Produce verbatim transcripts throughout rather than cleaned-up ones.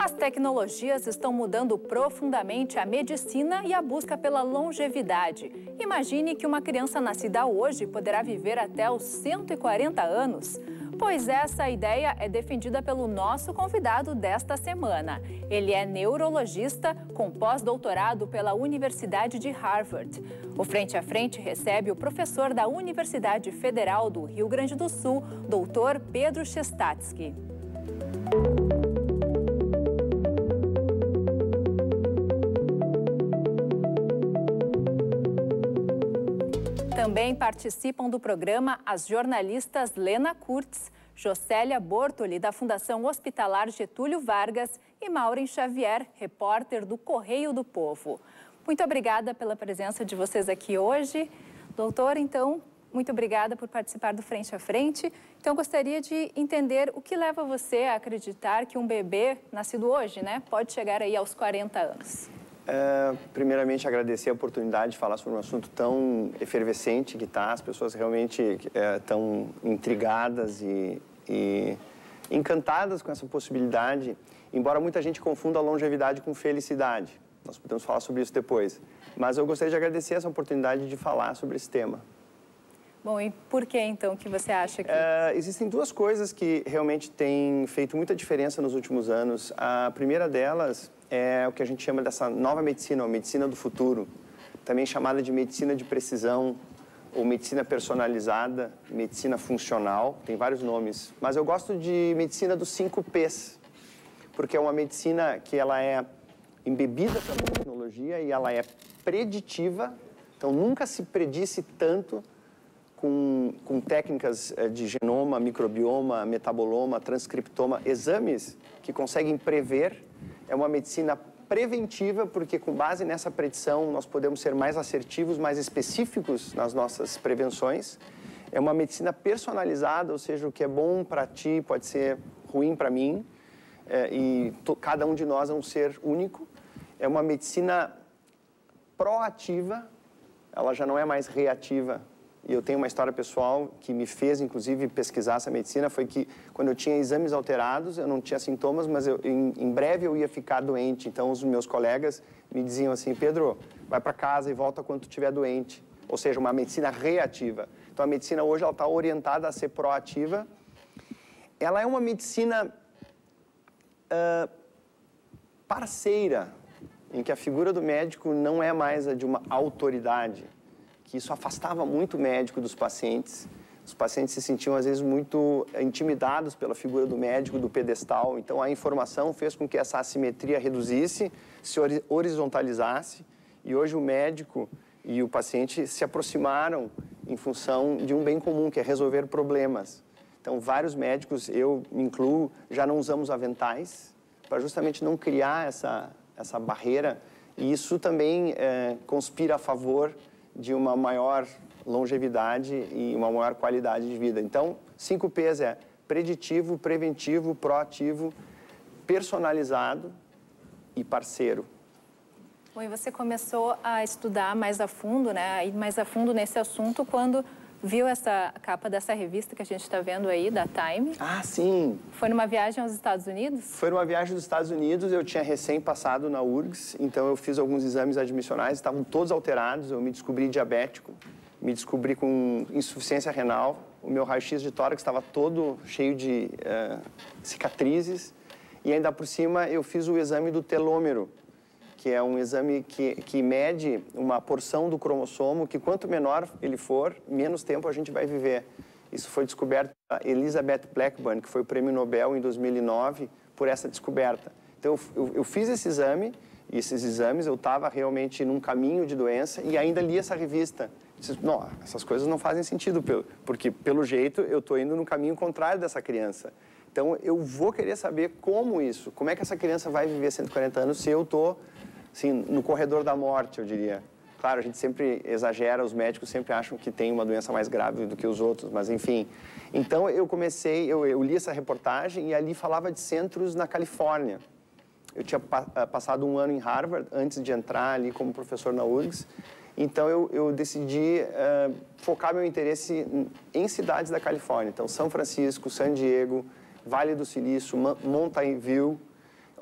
As tecnologias estão mudando profundamente a medicina e a busca pela longevidade. Imagine que uma criança nascida hoje poderá viver até os cento e quarenta anos. Pois essa ideia é defendida pelo nosso convidado desta semana. Ele é neurologista com pós-doutorado pela Universidade de Harvard. O Frente a Frente recebe o professor da Universidade Federal do Rio Grande do Sul, doutor Pedro Chestatsky. Também participam do programa as jornalistas Lena Kurtz, Jocélia Bortoli, da Fundação Hospitalar Getúlio Vargas, e Maureen Xavier, repórter do Correio do Povo. Muito obrigada pela presença de vocês aqui hoje. Doutor, então, muito obrigada por participar do Frente a Frente. Então, gostaria de entender o que leva você a acreditar que um bebê nascido hoje, né, pode chegar aí aos quarenta anos. Uh, primeiramente, agradecer a oportunidade de falar sobre um assunto tão efervescente que está. As pessoas realmente estão uh, intrigadas e, e encantadas com essa possibilidade, embora muita gente confunda a longevidade com felicidade. Nós podemos falar sobre isso depois. Mas eu gostaria de agradecer essa oportunidade de falar sobre esse tema. Bom, e por que, então, que você acha que... Uh, existem duas coisas que realmente têm feito muita diferença nos últimos anos. A primeira delas é o que a gente chama dessa nova medicina, ou medicina do futuro, também chamada de medicina de precisão, ou medicina personalizada, medicina funcional, tem vários nomes. Mas eu gosto de medicina dos cinco P's, porque é uma medicina que ela é embebida pela tecnologia e ela é preditiva, então nunca se predisse tanto com, com técnicas de genoma, microbioma, metaboloma, transcriptoma, exames que conseguem prever. É uma medicina preventiva, porque com base nessa predição nós podemos ser mais assertivos, mais específicos nas nossas prevenções. É uma medicina personalizada, ou seja, o que é bom para ti pode ser ruim para mim, é, e to, cada um de nós é um ser único. É uma medicina proativa, ela já não é mais reativa. E eu tenho uma história pessoal que me fez, inclusive, pesquisar essa medicina, foi que quando eu tinha exames alterados, eu não tinha sintomas, mas eu, em, em breve eu ia ficar doente. Então, os meus colegas me diziam assim, Pedro, vai para casa e volta quando tu estiver doente. Ou seja, uma medicina reativa. Então, a medicina hoje está orientada a ser proativa. Ela é uma medicina uh, parceira, em que a figura do médico não é mais a de uma autoridade, que isso afastava muito o médico dos pacientes. Os pacientes se sentiam, às vezes, muito intimidados pela figura do médico, do pedestal. Então, a informação fez com que essa assimetria reduzisse, se horizontalizasse, e hoje o médico e o paciente se aproximaram em função de um bem comum, que é resolver problemas. Então, vários médicos, eu me incluo, já não usamos aventais, para justamente não criar essa, essa barreira, e isso também é, conspira a favor de uma maior longevidade e uma maior qualidade de vida. Então, cinco P's é preditivo, preventivo, proativo, personalizado e parceiro. Bom, e você começou a estudar mais a fundo, né, a ir mais a fundo nesse assunto quando viu essa capa dessa revista que a gente está vendo aí, da Time. Ah, sim! Foi numa viagem aos Estados Unidos? Foi numa viagem dos Estados Unidos, eu tinha recém passado na U R G S, então eu fiz alguns exames admissionais, estavam todos alterados, eu me descobri diabético, me descobri com insuficiência renal, o meu raio-x de tórax estava todo cheio de uh, cicatrizes, e ainda por cima eu fiz o exame do telômero, que é um exame que, que mede uma porção do cromossomo, que quanto menor ele for, menos tempo a gente vai viver. Isso foi descoberto pela Elizabeth Blackburn, que foi o prêmio Nobel em dois mil e nove, por essa descoberta. Então, eu, eu, eu fiz esse exame, e esses exames, eu estava realmente num caminho de doença, e ainda li essa revista. Disse, não, essas coisas não fazem sentido, porque, pelo jeito, eu estou indo no caminho contrário dessa criança. Então, eu vou querer saber como isso, como é que essa criança vai viver cento e quarenta anos se eu estou... Assim, no corredor da morte, eu diria. Claro, a gente sempre exagera, os médicos sempre acham que tem uma doença mais grave do que os outros, mas enfim. Então, eu comecei, eu, eu li essa reportagem e ali falava de centros na Califórnia. Eu tinha pa passado um ano em Harvard antes de entrar ali como professor na U R G S. Então, eu, eu decidi uh, focar meu interesse em cidades da Califórnia. Então, São Francisco, San Diego, Vale do Silício, Mountain View,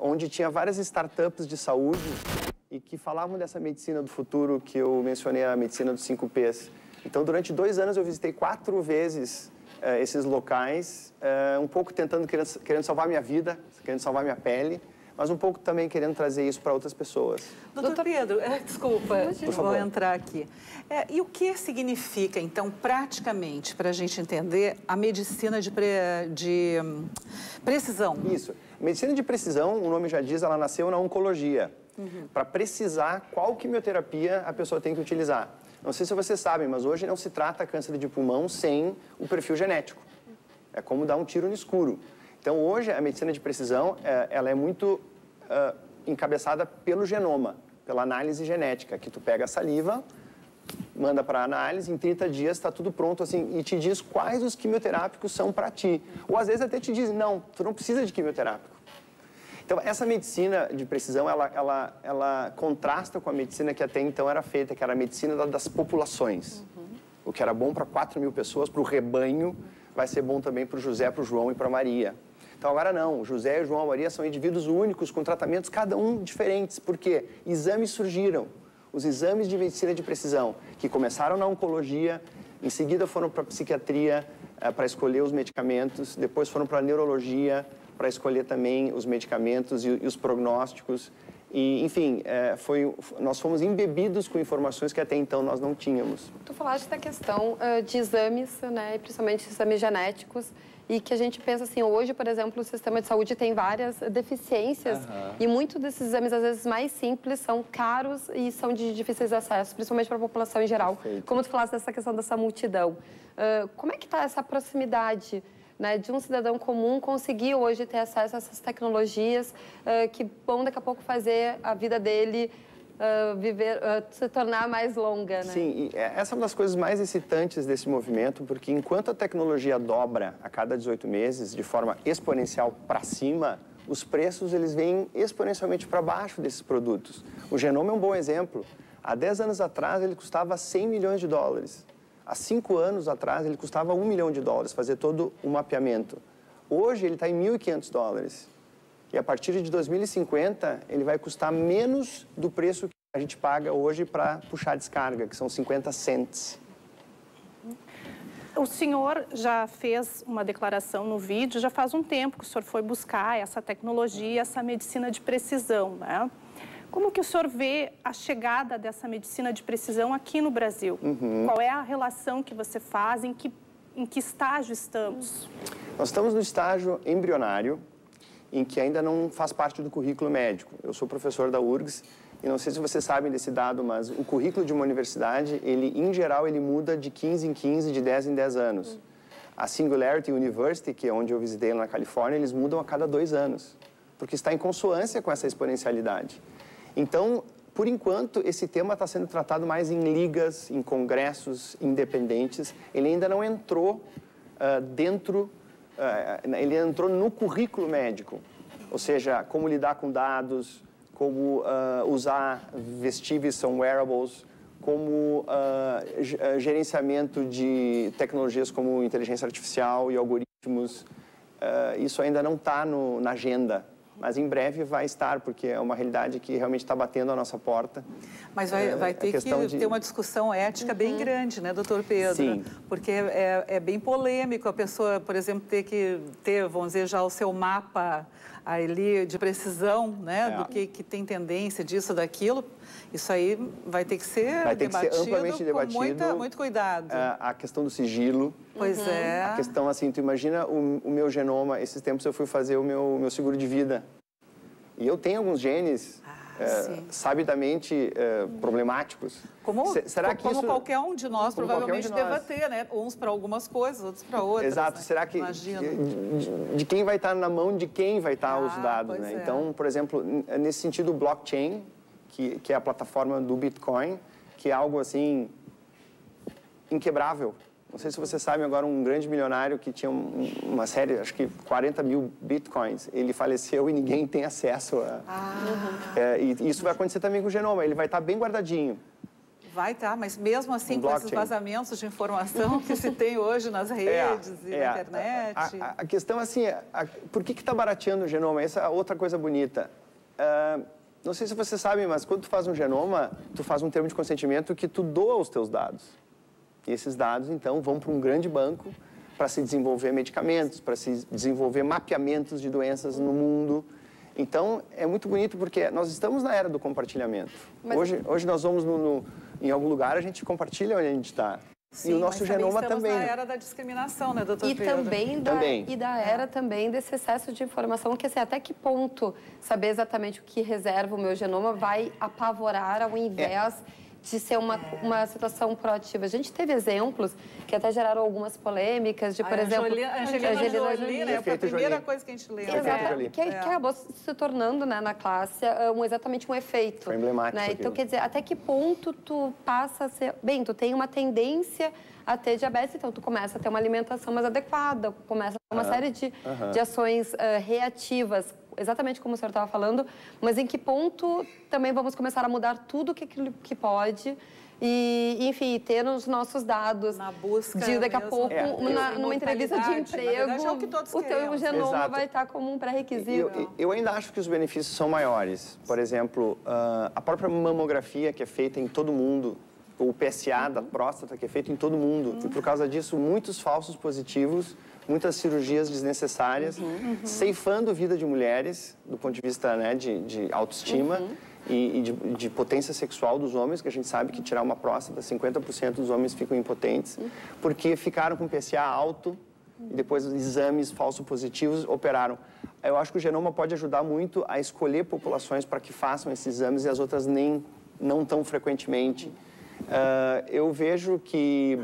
onde tinha várias startups de saúde e que falavam dessa medicina do futuro que eu mencionei, a medicina dos cinco P's. Então, durante dois anos, eu visitei quatro vezes uh, esses locais, uh, um pouco tentando, querendo, querendo salvar minha vida, querendo salvar minha pele, mas um pouco também querendo trazer isso para outras pessoas. Doutor Pedro, é, desculpa, vou entrar aqui. É, e o que significa, então, praticamente, para a gente entender, a medicina de, pre, de um, precisão? Isso. Medicina de precisão, o nome já diz, ela nasceu na oncologia, uhum. para precisar qual quimioterapia a pessoa tem que utilizar. Não sei se vocês sabem, mas hoje não se trata câncer de pulmão sem o perfil genético. É como dar um tiro no escuro. Então, hoje, a medicina de precisão, é, ela é muito uh, encabeçada pelo genoma, pela análise genética, que tu pega a saliva, manda para a análise, em trinta dias está tudo pronto, assim, e te diz quais os quimioterápicos são para ti. Ou, às vezes, até te diz, não, tu não precisa de quimioterápico. Então, essa medicina de precisão, ela, ela, ela contrasta com a medicina que até então era feita, que era a medicina das populações. Uhum. O que era bom para quatro mil pessoas, para o rebanho, vai ser bom também para o José, para o João e para a Maria. Então, agora não, o José, o João e a Maria são indivíduos únicos, com tratamentos cada um diferentes. Por quê? Exames surgiram, os exames de medicina de precisão, que começaram na oncologia, em seguida foram para a psiquiatria, para escolher os medicamentos, depois foram para a neurologia, para escolher também os medicamentos e, e os prognósticos. E, enfim, é, foi, nós fomos embebidos com informações que até então nós não tínhamos. Tu falaste da questão uh, de exames, né, principalmente exames genéticos, e que a gente pensa assim, hoje, por exemplo, o sistema de saúde tem várias deficiências, uhum. e muitos desses exames, às vezes, mais simples, são caros e são de difíceis acesso, principalmente para a população em geral. Perfeito. Como tu falaste dessa questão dessa multidão. Uh, como é que está essa proximidade, né, de um cidadão comum conseguir hoje ter acesso a essas tecnologias uh, que vão daqui a pouco fazer a vida dele uh, viver, uh, se tornar mais longa, né? Sim, e essa é uma das coisas mais excitantes desse movimento, porque enquanto a tecnologia dobra a cada dezoito meses de forma exponencial para cima, os preços eles vêm exponencialmente para baixo desses produtos. O genoma é um bom exemplo. Há dez anos atrás ele custava cem milhões de dólares. Há cinco anos atrás, ele custava um milhão de dólares, fazer todo o mapeamento. Hoje, ele está em mil e quinhentos dólares. E a partir de dois mil e cinquenta, ele vai custar menos do preço que a gente paga hoje para puxar descarga, que são cinquenta cents. O senhor já fez uma declaração no vídeo, já faz um tempo que o senhor foi buscar essa tecnologia, essa medicina de precisão, né? Como que o senhor vê a chegada dessa medicina de precisão aqui no Brasil? Uhum. Qual é a relação que você faz? Em que, em que estágio estamos? Nós estamos no estágio embrionário, em que ainda não faz parte do currículo médico. Eu sou professor da U R G S e não sei se vocês sabem desse dado, mas o currículo de uma universidade, ele, em geral, ele muda de quinze em quinze, de dez em dez anos. Uhum. A Singularity University, que é onde eu visitei lá na Califórnia, eles mudam a cada dois anos, porque está em consonância com essa exponencialidade. Então, por enquanto, esse tema está sendo tratado mais em ligas, em congressos independentes. Ele ainda não entrou uh, dentro, uh, ele entrou no currículo médico. Ou seja, como lidar com dados, como uh, usar vestíveis, são wearables, como uh, gerenciamento de tecnologias como inteligência artificial e algoritmos. Uh, isso ainda não está na agenda. Mas em breve vai estar, porque é uma realidade que realmente está batendo a nossa porta. Mas vai, é, vai ter que de... ter uma discussão ética uhum. bem grande, né, doutor Pedro? Sim. Porque é, é bem polêmico a pessoa, por exemplo, ter que ter, vamos dizer, já o seu mapa ali de precisão, né, é. do que, que tem tendência disso, daquilo. Isso aí vai ter que ser vai ter debatido que ser amplamente debatido, com muita, muito cuidado. A, a questão do sigilo. Pois uhum. é. A questão, assim, tu imagina o, o meu genoma, esses tempos eu fui fazer o meu, meu seguro de vida. E eu tenho alguns genes ah, é, sabidamente é, problemáticos. Como, Se, será que como isso, qualquer um de nós provavelmente um de deva nós. ter, né? Uns para algumas coisas, outros para outras. Exato. Né? Será que de, de quem vai estar na mão de quem vai estar ah, os dados, né? É. Então, por exemplo, nesse sentido, o blockchain, que, que é a plataforma do Bitcoin, que é algo assim inquebrável. Não sei se vocês sabem, agora um grande milionário que tinha um, uma série, acho que quarenta mil bitcoins, ele faleceu e ninguém tem acesso a... Ah. É, e isso vai acontecer também com o genoma, ele vai estar bem guardadinho. Vai estar, mas mesmo assim, Um com esses blockchain. vazamentos de informação que se tem hoje nas redes É, e é, na internet... A, a, a questão, assim, a, por que está barateando o genoma? Essa é outra coisa bonita. Uh, não sei se você sabe, mas quando tu faz um genoma, tu faz um termo de consentimento que tu doa os teus dados. E esses dados, então, vão para um grande banco para se desenvolver medicamentos, para se desenvolver mapeamentos de doenças no mundo. Então, é muito bonito porque nós estamos na era do compartilhamento. Mas... Hoje, hoje nós vamos no, no, em algum lugar, a gente compartilha onde a gente está. Sim, e o nosso mas genoma também. também. Estamos na era da discriminação, né, doutor E Pedro? também, da, Também. e da era também desse excesso de informação, que assim, até que ponto saber exatamente o que reserva o meu genoma vai apavorar ao invés é. de ser uma, uma situação proativa. A gente teve exemplos que até geraram algumas polêmicas, de, por a exemplo... Angelina, Angelina, Angelina Jolie, Jolie, né? Foi a primeira Jolie. coisa que a gente leu. Exatamente, que, é. que acabou se tornando, né, na classe um, exatamente um efeito. Foi emblemático Né? Então, aquilo. quer dizer, até que ponto tu passa a ser... Bem, tu tem uma tendência a ter diabetes, então tu começa a ter uma alimentação mais adequada, começa a ter uma Uhum. série de, Uhum. de ações uh, reativas, exatamente como o senhor estava falando, mas em que ponto também vamos começar a mudar tudo que, que pode e, enfim, ter os nossos dados. Na busca de daqui a mesmo. pouco, É. uma, numa entrevista de Imortalidade, na emprego, verdade, é o que todos o teu queremos. genoma Exato. vai estar como um pré-requisito. Eu, eu ainda acho que os benefícios são maiores. Por exemplo, uh, a própria mamografia que é feita em todo mundo, o P S A da próstata que é feito em todo mundo. E por causa disso, muitos falsos positivos, muitas cirurgias desnecessárias, Uhum. ceifando vida de mulheres, do ponto de vista, né, de, de autoestima Uhum. e, e de, de potência sexual dos homens, que a gente sabe que tirar uma próstata, cinquenta por cento dos homens ficam impotentes, porque ficaram com P S A alto e depois exames falsos positivos operaram. Eu acho que o genoma pode ajudar muito a escolher populações para que façam esses exames e as outras nem, não tão frequentemente. Uh, eu vejo que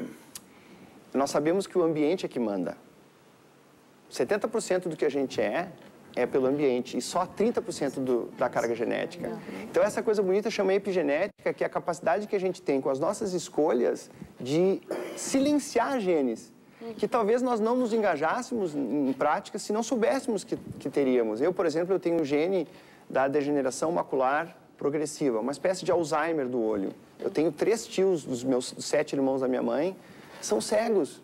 nós sabemos que o ambiente é que manda. setenta por cento do que a gente é, é pelo ambiente e só trinta por cento do, da carga genética. Então, essa coisa bonita chama epigenética, que é a capacidade que a gente tem com as nossas escolhas de silenciar genes, que talvez nós não nos engajássemos em prática se não soubéssemos que, que teríamos. Eu, por exemplo, eu tenho um gene da degeneração macular progressiva, uma espécie de Alzheimer do olho. Eu tenho três tios dos meus dos sete irmãos da minha mãe, são cegos.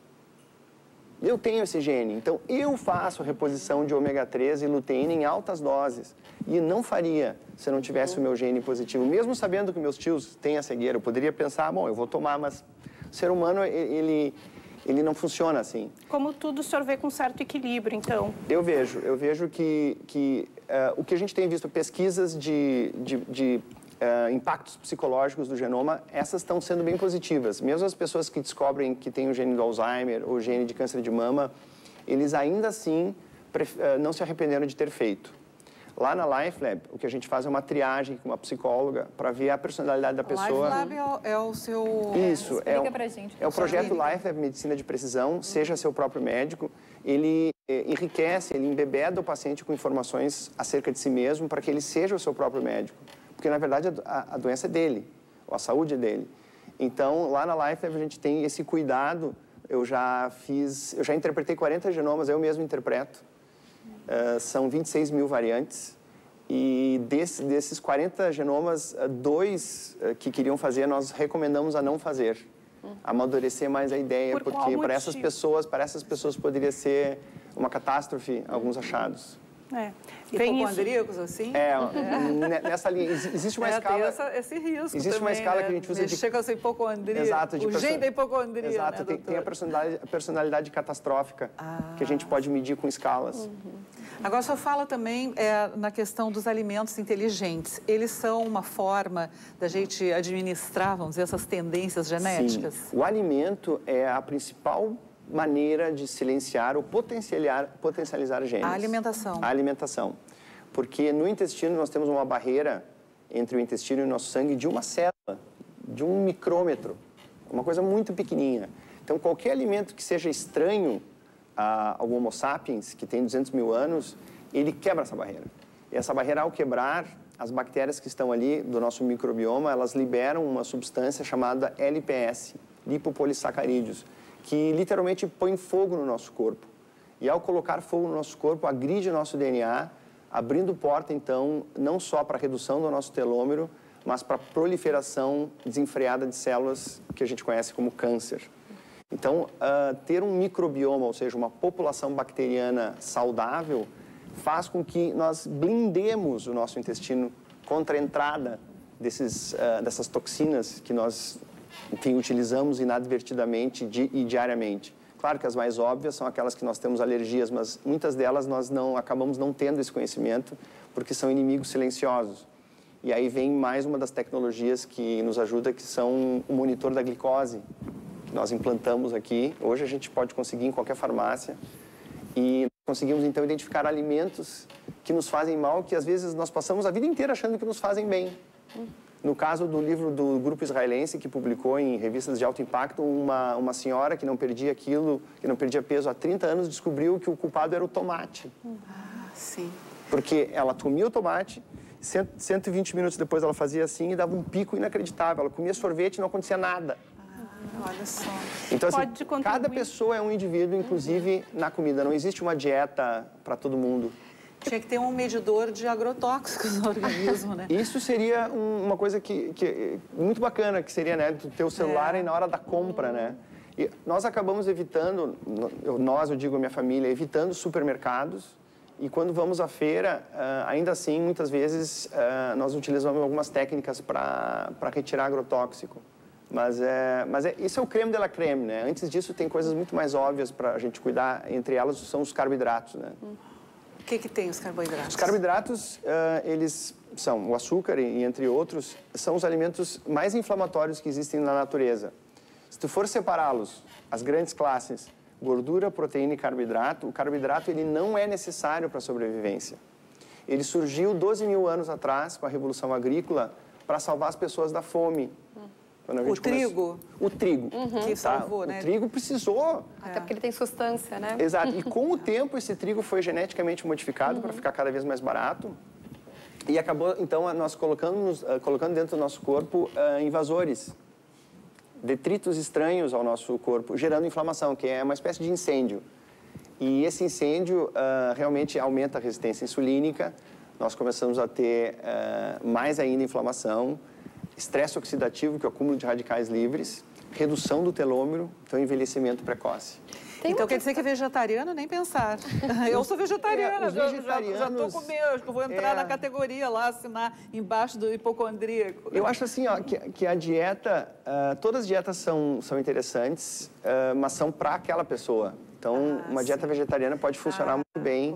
Eu tenho esse gene, então eu faço reposição de ômega três e luteína em altas doses. E não faria se eu não tivesse o meu gene positivo. Mesmo sabendo que meus tios têm a cegueira, eu poderia pensar, bom, eu vou tomar, mas o ser humano, ele, ele não funciona assim. Como tudo, o senhor vê com certo equilíbrio, então? Eu vejo, eu vejo que, que uh, o que a gente tem visto, pesquisas de, de, de uh, impactos psicológicos do genoma, essas estão sendo bem positivas. Mesmo as pessoas que descobrem que tem o gene do Alzheimer ou o gene de câncer de mama, eles ainda assim uh, não se arrependeram de ter feito. Lá na LifeLab, o que a gente faz é uma triagem com uma psicóloga para ver a personalidade da pessoa. LifeLab é, o- é o seu... Isso, é, Explica um- pra gente. é o projeto LifeLab Medicina de Precisão, seja seu próprio médico. Ele eh, enriquece, ele embebeda o paciente com informações acerca de si mesmo para que ele seja o seu próprio médico. Porque, na verdade, a, a doença é dele, ou a saúde é dele. Então, lá na LifeLab a gente tem esse cuidado. Eu já fiz, eu já interpretei quarenta genomas, eu mesmo interpreto. Uh, são vinte e seis mil variantes e desse, desses quarenta genomas, uh, dois uh, que queriam fazer, nós recomendamos a não fazer, amadurecer mais a ideia, Por qual porque para essas motivo? pessoas, para essas pessoas poderia ser uma catástrofe, alguns achados. É. Vem isso. Hipocondríacos, assim? É, ne- nessa linha, exi- existe uma É, escala... tem essa, esse risco existe uma também, escala né? que a gente usa de- Chega a ser hipocondria. Exato, de o perso- gene da hipocondria, Exato, né, tem, tem a doutor? personalidade, a personalidade catastrófica, Ah. que a gente pode medir com escalas. Agora, o senhor fala também é, na questão dos alimentos inteligentes. Eles são uma forma da gente administrar, vamos dizer, essas tendências genéticas? Sim. O alimento é a principal maneira de silenciar ou potencializar, potencializar genes. A alimentação. A alimentação. Porque no intestino nós temos uma barreira entre o intestino e o nosso sangue de uma célula, de um micrômetro, uma coisa muito pequenininha. Então, qualquer alimento que seja estranho ao Homo sapiens, que tem duzentos mil anos, ele quebra essa barreira. E essa barreira, ao quebrar, as bactérias que estão ali do nosso microbioma, elas liberam uma substância chamada L P S, lipopolissacarídeos, que literalmente põe fogo no nosso corpo. E ao colocar fogo no nosso corpo, agride o nosso D N A, abrindo porta, então, não só para a redução do nosso telômero, mas para proliferação desenfreada de células que a gente conhece como câncer. Então, uh, ter um microbioma, ou seja, uma população bacteriana saudável, faz com que nós blindemos o nosso intestino contra a entrada desses, uh, dessas toxinas que nós, enfim, utilizamos inadvertidamente di e diariamente. Claro que as mais óbvias são aquelas que nós temos alergias, mas muitas delas nós não acabamos não tendo esse conhecimento porque são inimigos silenciosos. E aí vem mais uma das tecnologias que nos ajuda, que são o monitor da glicose, que nós implantamos aqui. Hoje a gente pode conseguir em qualquer farmácia e conseguimos então identificar alimentos que nos fazem mal, que às vezes nós passamos a vida inteira achando que nos fazem bem. No caso do livro do grupo israelense, que publicou em revistas de alto impacto, uma, uma senhora que não perdia quilo, que não perdia peso há trinta anos, descobriu que o culpado era o tomate. Ah, sim. Porque ela comia o tomate, cento e vinte minutos depois ela fazia assim e dava um pico inacreditável. Ela comia sorvete e não acontecia nada. Ah, olha só. Então, assim, cada pessoa é um indivíduo, inclusive na comida. Não existe uma dieta para todo mundo. Tinha que ter um medidor de agrotóxicos no organismo, né? Isso seria um, uma coisa que, que muito bacana, que seria, né, do teu celular é. aí na hora da compra, né? E nós acabamos evitando, nós, eu digo a minha família, evitando supermercados. E quando vamos à feira, uh, ainda assim, muitas vezes, uh, nós utilizamos algumas técnicas para retirar agrotóxico. Mas, é, mas é, isso é o creme de la creme, né? Antes disso, tem coisas muito mais óbvias para a gente cuidar. Entre elas, são os carboidratos, né? O que que tem os carboidratos? Os carboidratos, uh, eles são o açúcar e, entre outros, são os alimentos mais inflamatórios que existem na natureza. Se tu for separá-los, as grandes classes, gordura, proteína e carboidrato, o carboidrato ele não é necessário para a sobrevivência. Ele surgiu doze mil anos atrás, com a Revolução Agrícola, para salvar as pessoas da fome. Quando a gente o trigo? Começou... O trigo. Uhum. Que salvou, tá? né? O trigo precisou. Até porque ele tem substância, né? Exato. E com o tempo, esse trigo foi geneticamente modificado uhum. para ficar cada vez mais barato. E acabou, então, nós colocando, uh, colocando dentro do nosso corpo uh, invasores, detritos estranhos ao nosso corpo, gerando inflamação, que é uma espécie de incêndio. E esse incêndio uh, realmente aumenta a resistência insulínica, nós começamos a ter uh, mais ainda inflamação, estresse oxidativo, que é o acúmulo de radicais livres, redução do telômero, então envelhecimento precoce. Tem então quer dizer que é vegetariano, nem pensar. Eu sou vegetariana, é, os vegetarianos, já estou com medo, acho que eu vou entrar é... na categoria lá, assinar embaixo do hipocondríaco. Eu acho assim, ó, que, que a dieta, uh, todas as dietas são, são interessantes, uh, mas são para aquela pessoa. Então, ah, uma sim. dieta vegetariana pode funcionar ah, muito bem,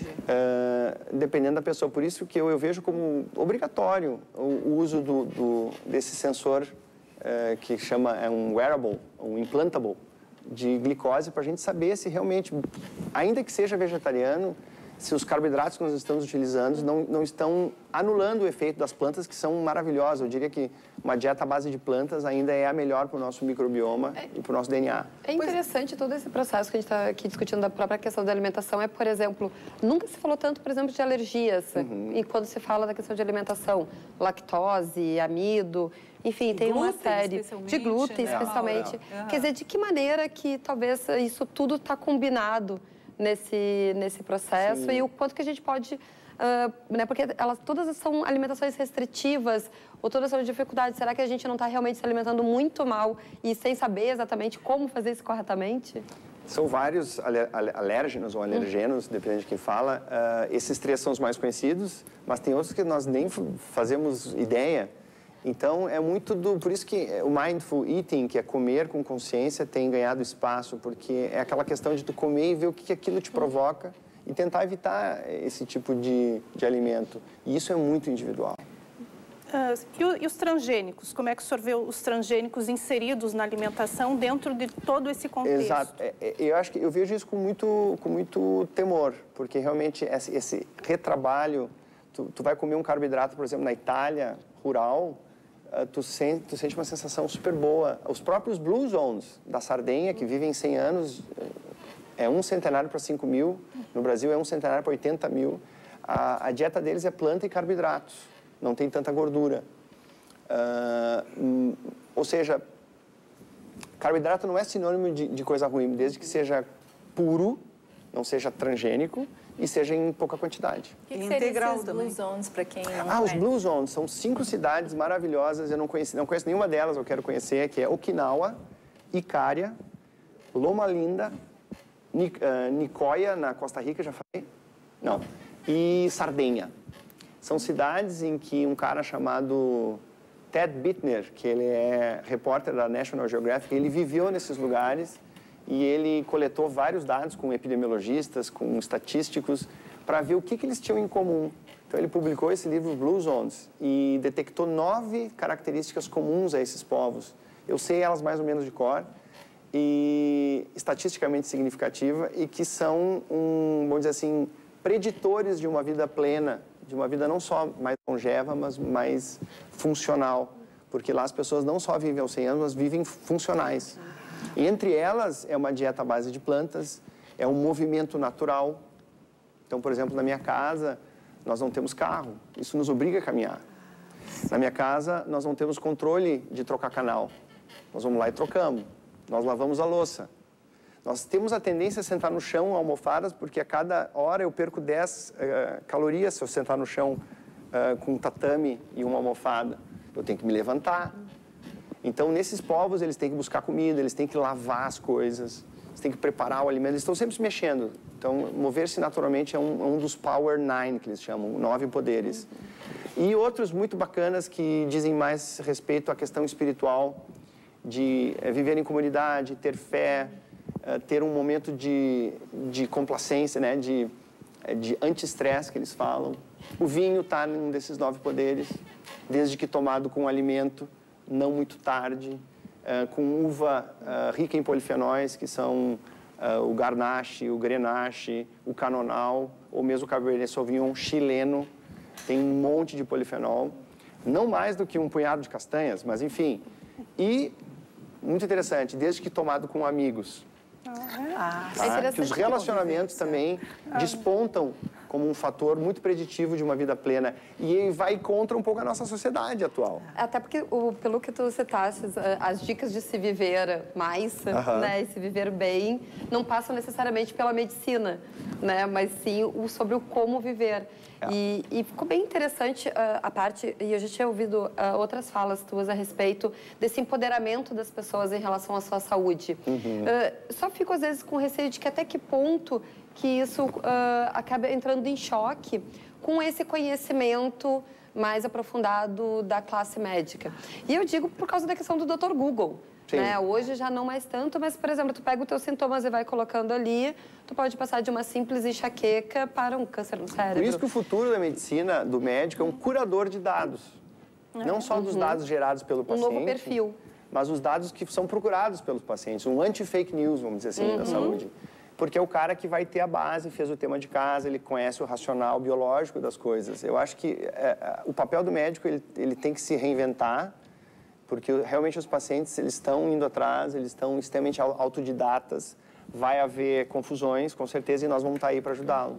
uh, dependendo da pessoa. Por isso que eu, eu vejo como obrigatório o, o uso do, do, desse sensor uh, que chama é um wearable, um implantable, de glicose, para a gente saber se realmente, ainda que seja vegetariano, se os carboidratos que nós estamos utilizando não, não estão anulando o efeito das plantas, que são maravilhosas. Eu diria que uma dieta à base de plantas ainda é a melhor para o nosso microbioma é, e para o nosso D N A. É interessante todo esse processo que a gente está aqui discutindo da própria questão da alimentação. É, por exemplo, nunca se falou tanto, por exemplo, de alergias. Uhum. E quando se fala da questão de alimentação, lactose, amido... Enfim, tem glúten, uma série de glúten, né? especialmente. Uhum. Quer dizer, de que maneira que talvez isso tudo está combinado nesse, nesse processo Sim. e o quanto que a gente pode... Uh, né, porque elas todas são alimentações restritivas ou todas são dificuldades. Será que a gente não está realmente se alimentando muito mal e sem saber exatamente como fazer isso corretamente? São vários alérgenos ou alergenos, uhum. dependendo de quem fala. Uh, esses três são os mais conhecidos, mas tem outros que nós nem fazemos ideia. Então, é muito do... Por isso que o mindful eating, que é comer com consciência, tem ganhado espaço, porque é aquela questão de tu comer e ver o que aquilo te provoca e tentar evitar esse tipo de, de alimento. E isso é muito individual. Uh, e, o, e os transgênicos? Como é que o senhor vê os transgênicos inseridos na alimentação dentro de todo esse contexto? Exato. É, é, eu acho que eu vejo isso com muito, com muito temor, porque realmente esse, esse retrabalho... Tu, tu vai comer um carboidrato, por exemplo, na Itália rural... Tu sente, tu sente uma sensação super boa. Os próprios Blue Zones da Sardenha, que vivem cem anos, é um centenário para cinco mil. No Brasil, é um centenário para oitenta mil. A, a dieta deles é planta e carboidratos. Não tem tanta gordura. Uh, ou seja, carboidrato não é sinônimo de, de coisa ruim, desde que seja puro, não seja transgênico, e seja em pouca quantidade. O que, que seria Integral esses também. Blue Zones para quem não Ah, os conhece? Blue Zones são cinco cidades maravilhosas, eu não conheci, não conheço nenhuma delas, eu quero conhecer, que é Okinawa, Icária, Loma Linda, Nic, uh, Nicoya, na Costa Rica, já falei? Não. E Sardenha. São cidades em que um cara chamado Ted Bittner, que ele é repórter da National Geographic, ele viveu nesses lugares e ele coletou vários dados com epidemiologistas, com estatísticos, para ver o que, que eles tinham em comum. Então, ele publicou esse livro, Blue Zones, e detectou nove características comuns a esses povos. Eu sei elas mais ou menos de cor, e estatisticamente significativa, e que são, um, vamos dizer assim, preditores de uma vida plena, de uma vida não só mais longeva, mas mais funcional. Porque lá as pessoas não só vivem aos cem anos, mas vivem funcionais. E entre elas é uma dieta à base de plantas, é um movimento natural. Então, por exemplo, na minha casa, nós não temos carro. Isso nos obriga a caminhar. Na minha casa, nós não temos controle de trocar canal. Nós vamos lá e trocamos. Nós lavamos a louça. Nós temos a tendência a sentar no chão, almofadas, porque a cada hora eu perco dez uh, calorias se eu sentar no chão uh, com um tatame e uma almofada. Eu tenho que me levantar. Então, nesses povos, eles têm que buscar comida, eles têm que lavar as coisas, eles têm que preparar o alimento, eles estão sempre se mexendo. Então, mover-se naturalmente é um, é um dos Power Nine, que eles chamam, nove poderes. E outros muito bacanas que dizem mais respeito à questão espiritual, de é, viver em comunidade, ter fé, é, ter um momento de, de complacência, né? de, é, de anti-estresse, que eles falam. O vinho está num desses nove poderes, desde que tomado com alimento, não muito tarde, é, com uva é, rica em polifenóis, que são é, o Garnache, o Grenache, o Canonal, ou mesmo o Cabernet Sauvignon chileno, tem um monte de polifenol, não mais do que um punhado de castanhas, mas enfim. E, muito interessante, desde que tomado com amigos. Ah, Tá? É Que os relacionamentos também despontam como um fator muito preditivo de uma vida plena. E vai contra um pouco a nossa sociedade atual. Até porque, o, pelo que tu citaste, as dicas de se viver mais, Aham. né, e se viver bem, não passam necessariamente pela medicina, né, mas sim o, sobre o como viver. É. E, e ficou bem interessante uh, a parte, e eu já tinha ouvido uh, outras falas tuas a respeito desse empoderamento das pessoas em relação à sua saúde. Uhum. Uh, só fico, às vezes, com receio de que até que ponto que isso uh, acaba entrando em choque com esse conhecimento mais aprofundado da classe médica. E eu digo por causa da questão do doutor Google. Né? Hoje já não mais tanto, mas, por exemplo, tu pega os teus sintomas e vai colocando ali, tu pode passar de uma simples enxaqueca para um câncer no cérebro. Por isso que o futuro da medicina, do médico, é um curador de dados. Não só dos dados gerados pelo Um paciente, novo perfil. mas os dados que são procurados pelos pacientes. Um anti-fake news, vamos dizer assim, da saúde. Porque é o cara que vai ter a base, fez o tema de casa, ele conhece o racional biológico das coisas. Eu acho que é, é, o papel do médico, ele, ele tem que se reinventar, porque realmente os pacientes, eles estão indo atrás, eles estão extremamente autodidatas, vai haver confusões, com certeza, e nós vamos estar aí para ajudá-lo.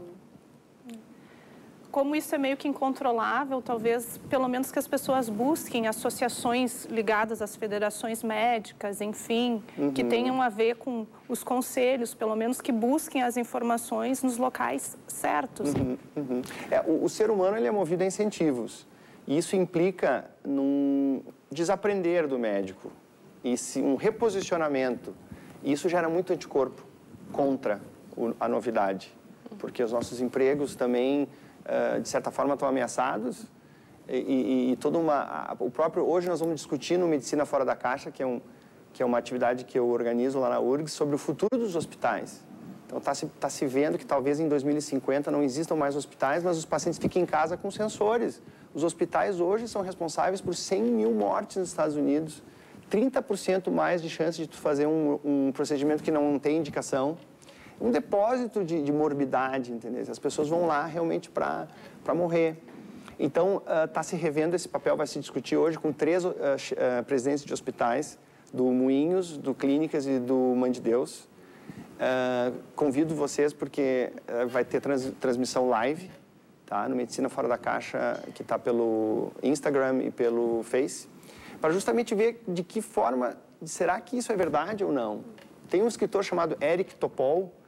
Como isso é meio que incontrolável, talvez, pelo menos que as pessoas busquem associações ligadas às federações médicas, enfim, uhum. que tenham a ver com os conselhos, pelo menos que busquem as informações nos locais certos. Uhum, uhum. É, o, o ser humano, ele é movido a incentivos. E isso implica num desaprender do médico, e se, um reposicionamento. E isso gera muito anticorpo contra o, a novidade, porque os nossos empregos também, uh, de certa forma, estão ameaçados. E, e, e toda uma... A, o próprio, hoje nós vamos discutir no Medicina Fora da Caixa, que é, um, que é uma atividade que eu organizo lá na U R G S, sobre o futuro dos hospitais. Então, está se, tá se vendo que talvez em dois mil e cinquenta não existam mais hospitais, mas os pacientes fiquem em casa com sensores. Os hospitais hoje são responsáveis por cem mil mortes nos Estados Unidos, trinta por cento mais de chance de tu fazer um, um procedimento que não tem indicação, um depósito de, de morbidade, entendeu? As pessoas vão lá realmente para morrer. Então, está uh, se revendo esse papel, vai se discutir hoje com três uh, uh, presidentes de hospitais, do Moinhos, do Clínicas e do Mãe de Deus. Uh, convido vocês porque uh, vai ter trans, transmissão live, tá? No Medicina Fora da Caixa, que está pelo Instagram e pelo Face, para justamente ver de que forma, será que isso é verdade ou não? Tem um escritor chamado Eric Topol,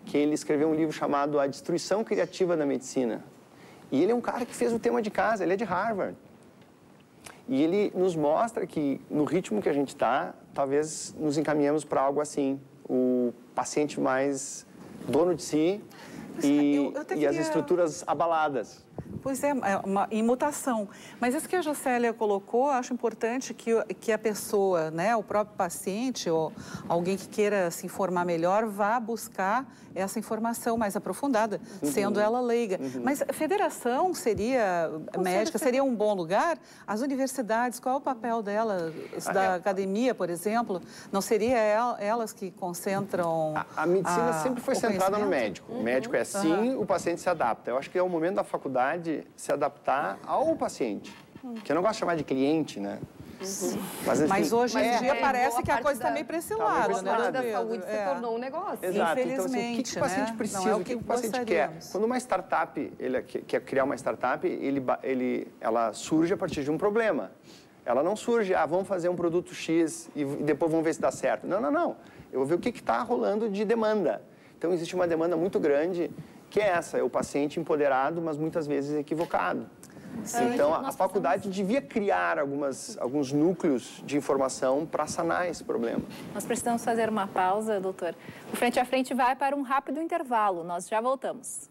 que ele escreveu um livro chamado A Destruição Criativa da Medicina. E ele é um cara que fez o tema de casa, ele é de Harvard. E ele nos mostra que, no ritmo que a gente está, talvez nos encaminhemos para algo assim. O paciente mais dono de si e, eu, eu queria... e as estruturas abaladas. Pois é, é uma imutação. Mas isso que a Jocélia colocou, acho importante que, que a pessoa, né, o próprio paciente ou alguém que queira se informar melhor, vá buscar essa informação mais aprofundada, uhum. sendo ela leiga. Uhum. Mas a federação seria, Com médica, seria um bom lugar? As universidades, qual é o papel delas, da ah, é. academia, por exemplo? Não seria elas que concentram... A, a medicina a, sempre foi centrada no médico. Uhum. O médico é assim, uhum. o paciente se adapta. Eu acho que é o momento da faculdade se adaptar ao paciente, que eu não gosto de chamar de cliente, né? Uhum. Mas, assim, mas hoje em é, dia é, parece que a coisa está da, meio para esse lado, né? A parte da saúde é. se tornou um negócio. Exato. Então, assim, o que, que o paciente né? precisa, é o que, que o paciente quer? Quando uma startup, ele quer criar uma startup, ele, ele, ela surge a partir de um problema. Ela não surge, ah, vamos fazer um produto X e depois vamos ver se dá certo. Não, não, não. Eu vou ver o que está rolando de demanda. Então, existe uma demanda muito grande, que é essa, é o paciente empoderado, mas muitas vezes equivocado. Sim. Então, a, a faculdade precisamos... devia criar algumas, alguns núcleos de informação para sanar esse problema. Nós precisamos fazer uma pausa, doutor. O Frente a Frente vai para um rápido intervalo. Nós já voltamos.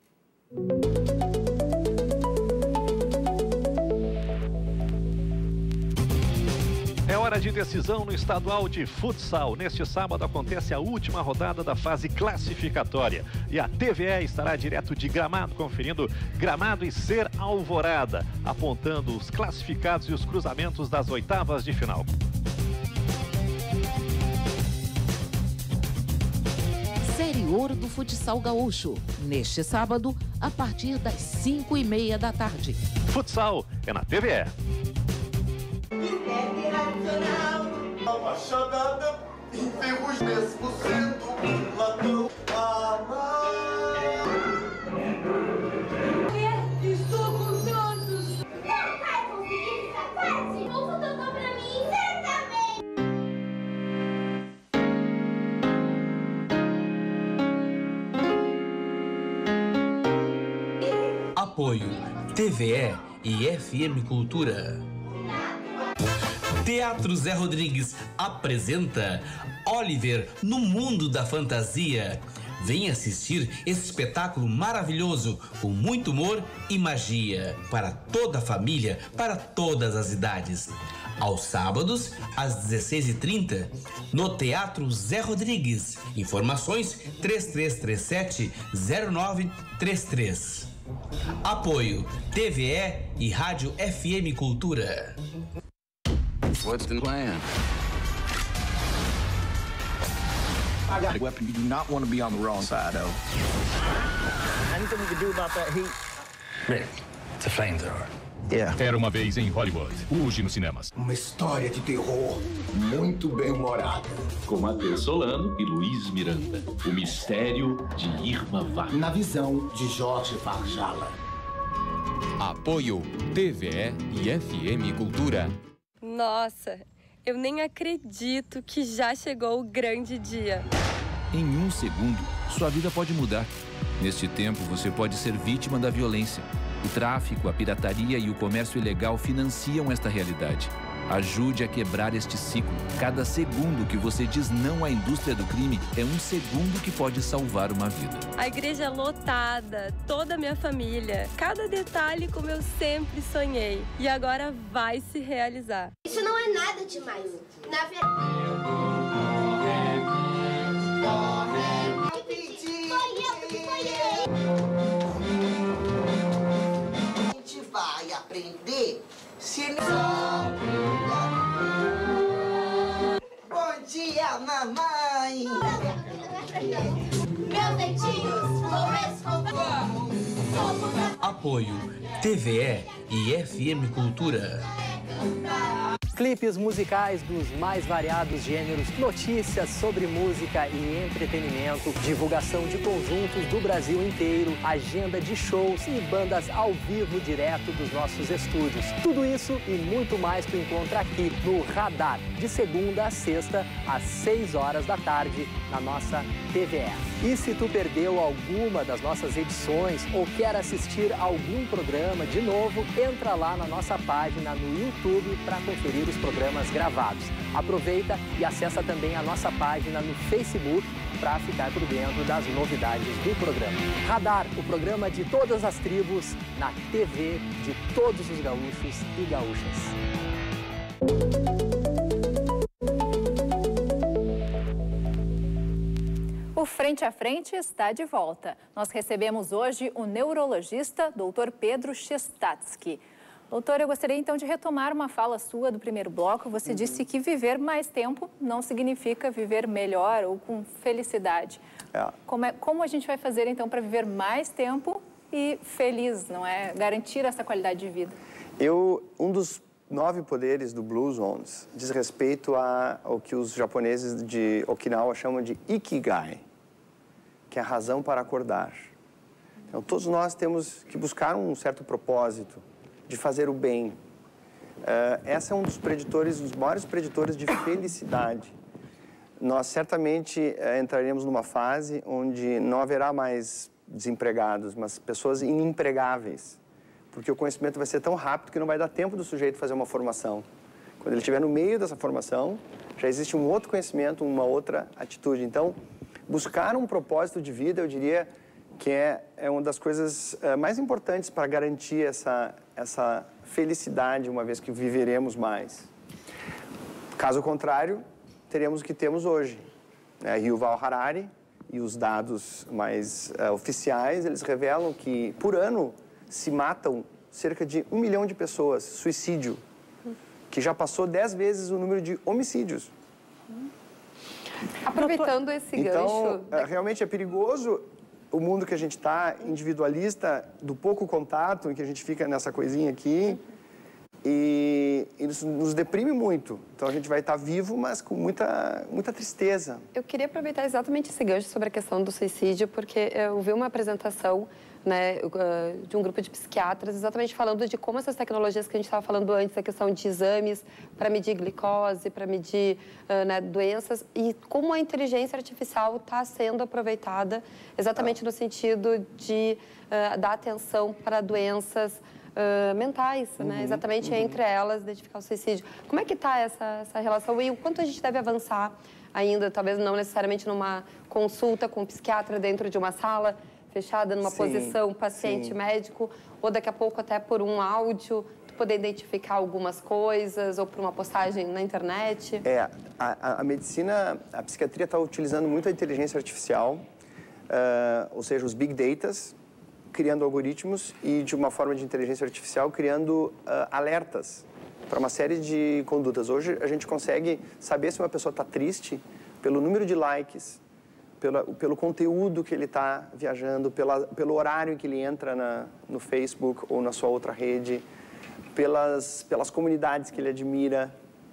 É hora de decisão no estadual de futsal. Neste sábado acontece a última rodada da fase classificatória. E a T V E estará direto de Gramado, conferindo Gramado e Ser Alvorada, apontando os classificados e os cruzamentos das oitavas de final. Série Ouro do Futsal Gaúcho. Neste sábado, a partir das cinco e meia da tarde. Futsal é na T V E. Apaixonada, enferrujos mesmo sendo ladrão amar. Estou com todos. Não vai conseguir escapar de novo, tocou pra mim, certamente. Apoio T V E e F M Cultura. Teatro Zé Rodrigues apresenta Oliver no Mundo da Fantasia. Venha assistir esse espetáculo maravilhoso com muito humor e magia para toda a família, para todas as idades. Aos sábados, às dezesseis e trinta, no Teatro Zé Rodrigues. Informações três três três sete, zero nove três três. Apoio T V E e Rádio F M Cultura. What's the plan? I got a weapon you do not want to be on the wrong side of. Anything we can do about that heat? Rick, it's a flamethrower. Yeah. Era uma vez em Hollywood, hoje nos cinemas. Uma história de terror muito bem humorada. Com Matheus Solano e Luiz Miranda. O mistério de Irma Vaz. Na visão de Jorge Farjala. Apoio T V E e F M Cultura. Nossa, eu nem acredito que já chegou o grande dia. Em um segundo, sua vida pode mudar. Neste tempo, você pode ser vítima da violência. O tráfico, a pirataria e o comércio ilegal financiam esta realidade. Ajude a quebrar este ciclo. Cada segundo que você diz não à indústria do crime é um segundo que pode salvar uma vida. A igreja é lotada, toda a minha família. Cada detalhe como eu sempre sonhei. E agora vai se realizar. Isso não é nada demais. Na verdade... Foi eu que foi eu! A gente vai aprender se ele... Bom dia, mamãe! Meus dentinhos, vou escovar. Apoio T V E e F M Cultura. Clipes musicais dos mais variados gêneros, notícias sobre música e entretenimento, divulgação de conjuntos do Brasil inteiro, agenda de shows e bandas ao vivo direto dos nossos estúdios. Tudo isso e muito mais tu encontra aqui no Radar, de segunda a sexta, às seis horas da tarde, na nossa T V. T V E. E se tu perdeu alguma das nossas edições ou quer assistir algum programa de novo, entra lá na nossa página no YouTube para conferir os programas gravados. Aproveita e acessa também a nossa página no Facebook para ficar por dentro das novidades do programa. Radar, o programa de todas as tribos, na T V de todos os gaúchos e gaúchas. O Frente a Frente está de volta. Nós recebemos hoje o neurologista doutor Pedro Chestatsky. Doutor, eu gostaria então de retomar uma fala sua do primeiro bloco. Você uhum. disse que viver mais tempo não significa viver melhor ou com felicidade. É. Como, é, como a gente vai fazer então para viver mais tempo e feliz, não é? Garantir essa qualidade de vida. Eu, um dos nove poderes do Blue Zones diz respeito a, ao que os japoneses de Okinawa chamam de Ikigai, que é a razão para acordar. Então, todos nós temos que buscar um certo propósito de fazer o bem. Uh, esse é um dos preditores, dos maiores preditores de felicidade. Nós certamente uh, entraremos numa fase onde não haverá mais desempregados, mas pessoas inempregáveis, porque o conhecimento vai ser tão rápido que não vai dar tempo do sujeito fazer uma formação. Quando ele estiver no meio dessa formação, já existe um outro conhecimento, uma outra atitude. Então, buscar um propósito de vida, eu diria que é, é uma das coisas uh, mais importantes para garantir essa, essa felicidade, uma vez que viveremos mais. Caso contrário, teremos o que temos hoje. Né? Yuval Harari e os dados mais uh, oficiais, eles revelam que, por ano, se matam cerca de um milhão de pessoas, suicídio, que já passou dez vezes o número de homicídios. Aproveitando esse gancho... Então, realmente é perigoso o mundo que a gente está, individualista, do pouco contato, em que a gente fica nessa coisinha aqui, e, e isso nos deprime muito. Então, a gente vai estar vivo, mas com muita, muita tristeza. Eu queria aproveitar exatamente esse gancho sobre a questão do suicídio, porque eu vi uma apresentação, né, de um grupo de psiquiatras, exatamente falando de como essas tecnologias que a gente estava falando antes, a questão de exames para medir glicose, para medir uh, né, doenças, e como a inteligência artificial está sendo aproveitada exatamente ah. no sentido de uh, dar atenção para doenças uh, mentais, uhum, né, exatamente uhum. entre elas, identificar o suicídio. Como é que está essa, essa relação e o quanto a gente deve avançar ainda, talvez não necessariamente numa consulta com um psiquiatra dentro de uma sala fechada, numa sim, posição paciente-médico, ou daqui a pouco até por um áudio, tu poder identificar algumas coisas, ou por uma postagem na internet? É, a, a, a medicina, a psiquiatria está utilizando muito a inteligência artificial, uh, ou seja, os big datas, criando algoritmos e, de uma forma de inteligência artificial, criando uh, alertas para uma série de condutas. Hoje, a gente consegue saber se uma pessoa está triste pelo número de likes, Pela, pelo conteúdo que ele está viajando, pela, pelo horário em que ele entra na, no Facebook ou na sua outra rede, pelas, pelas comunidades que ele admira.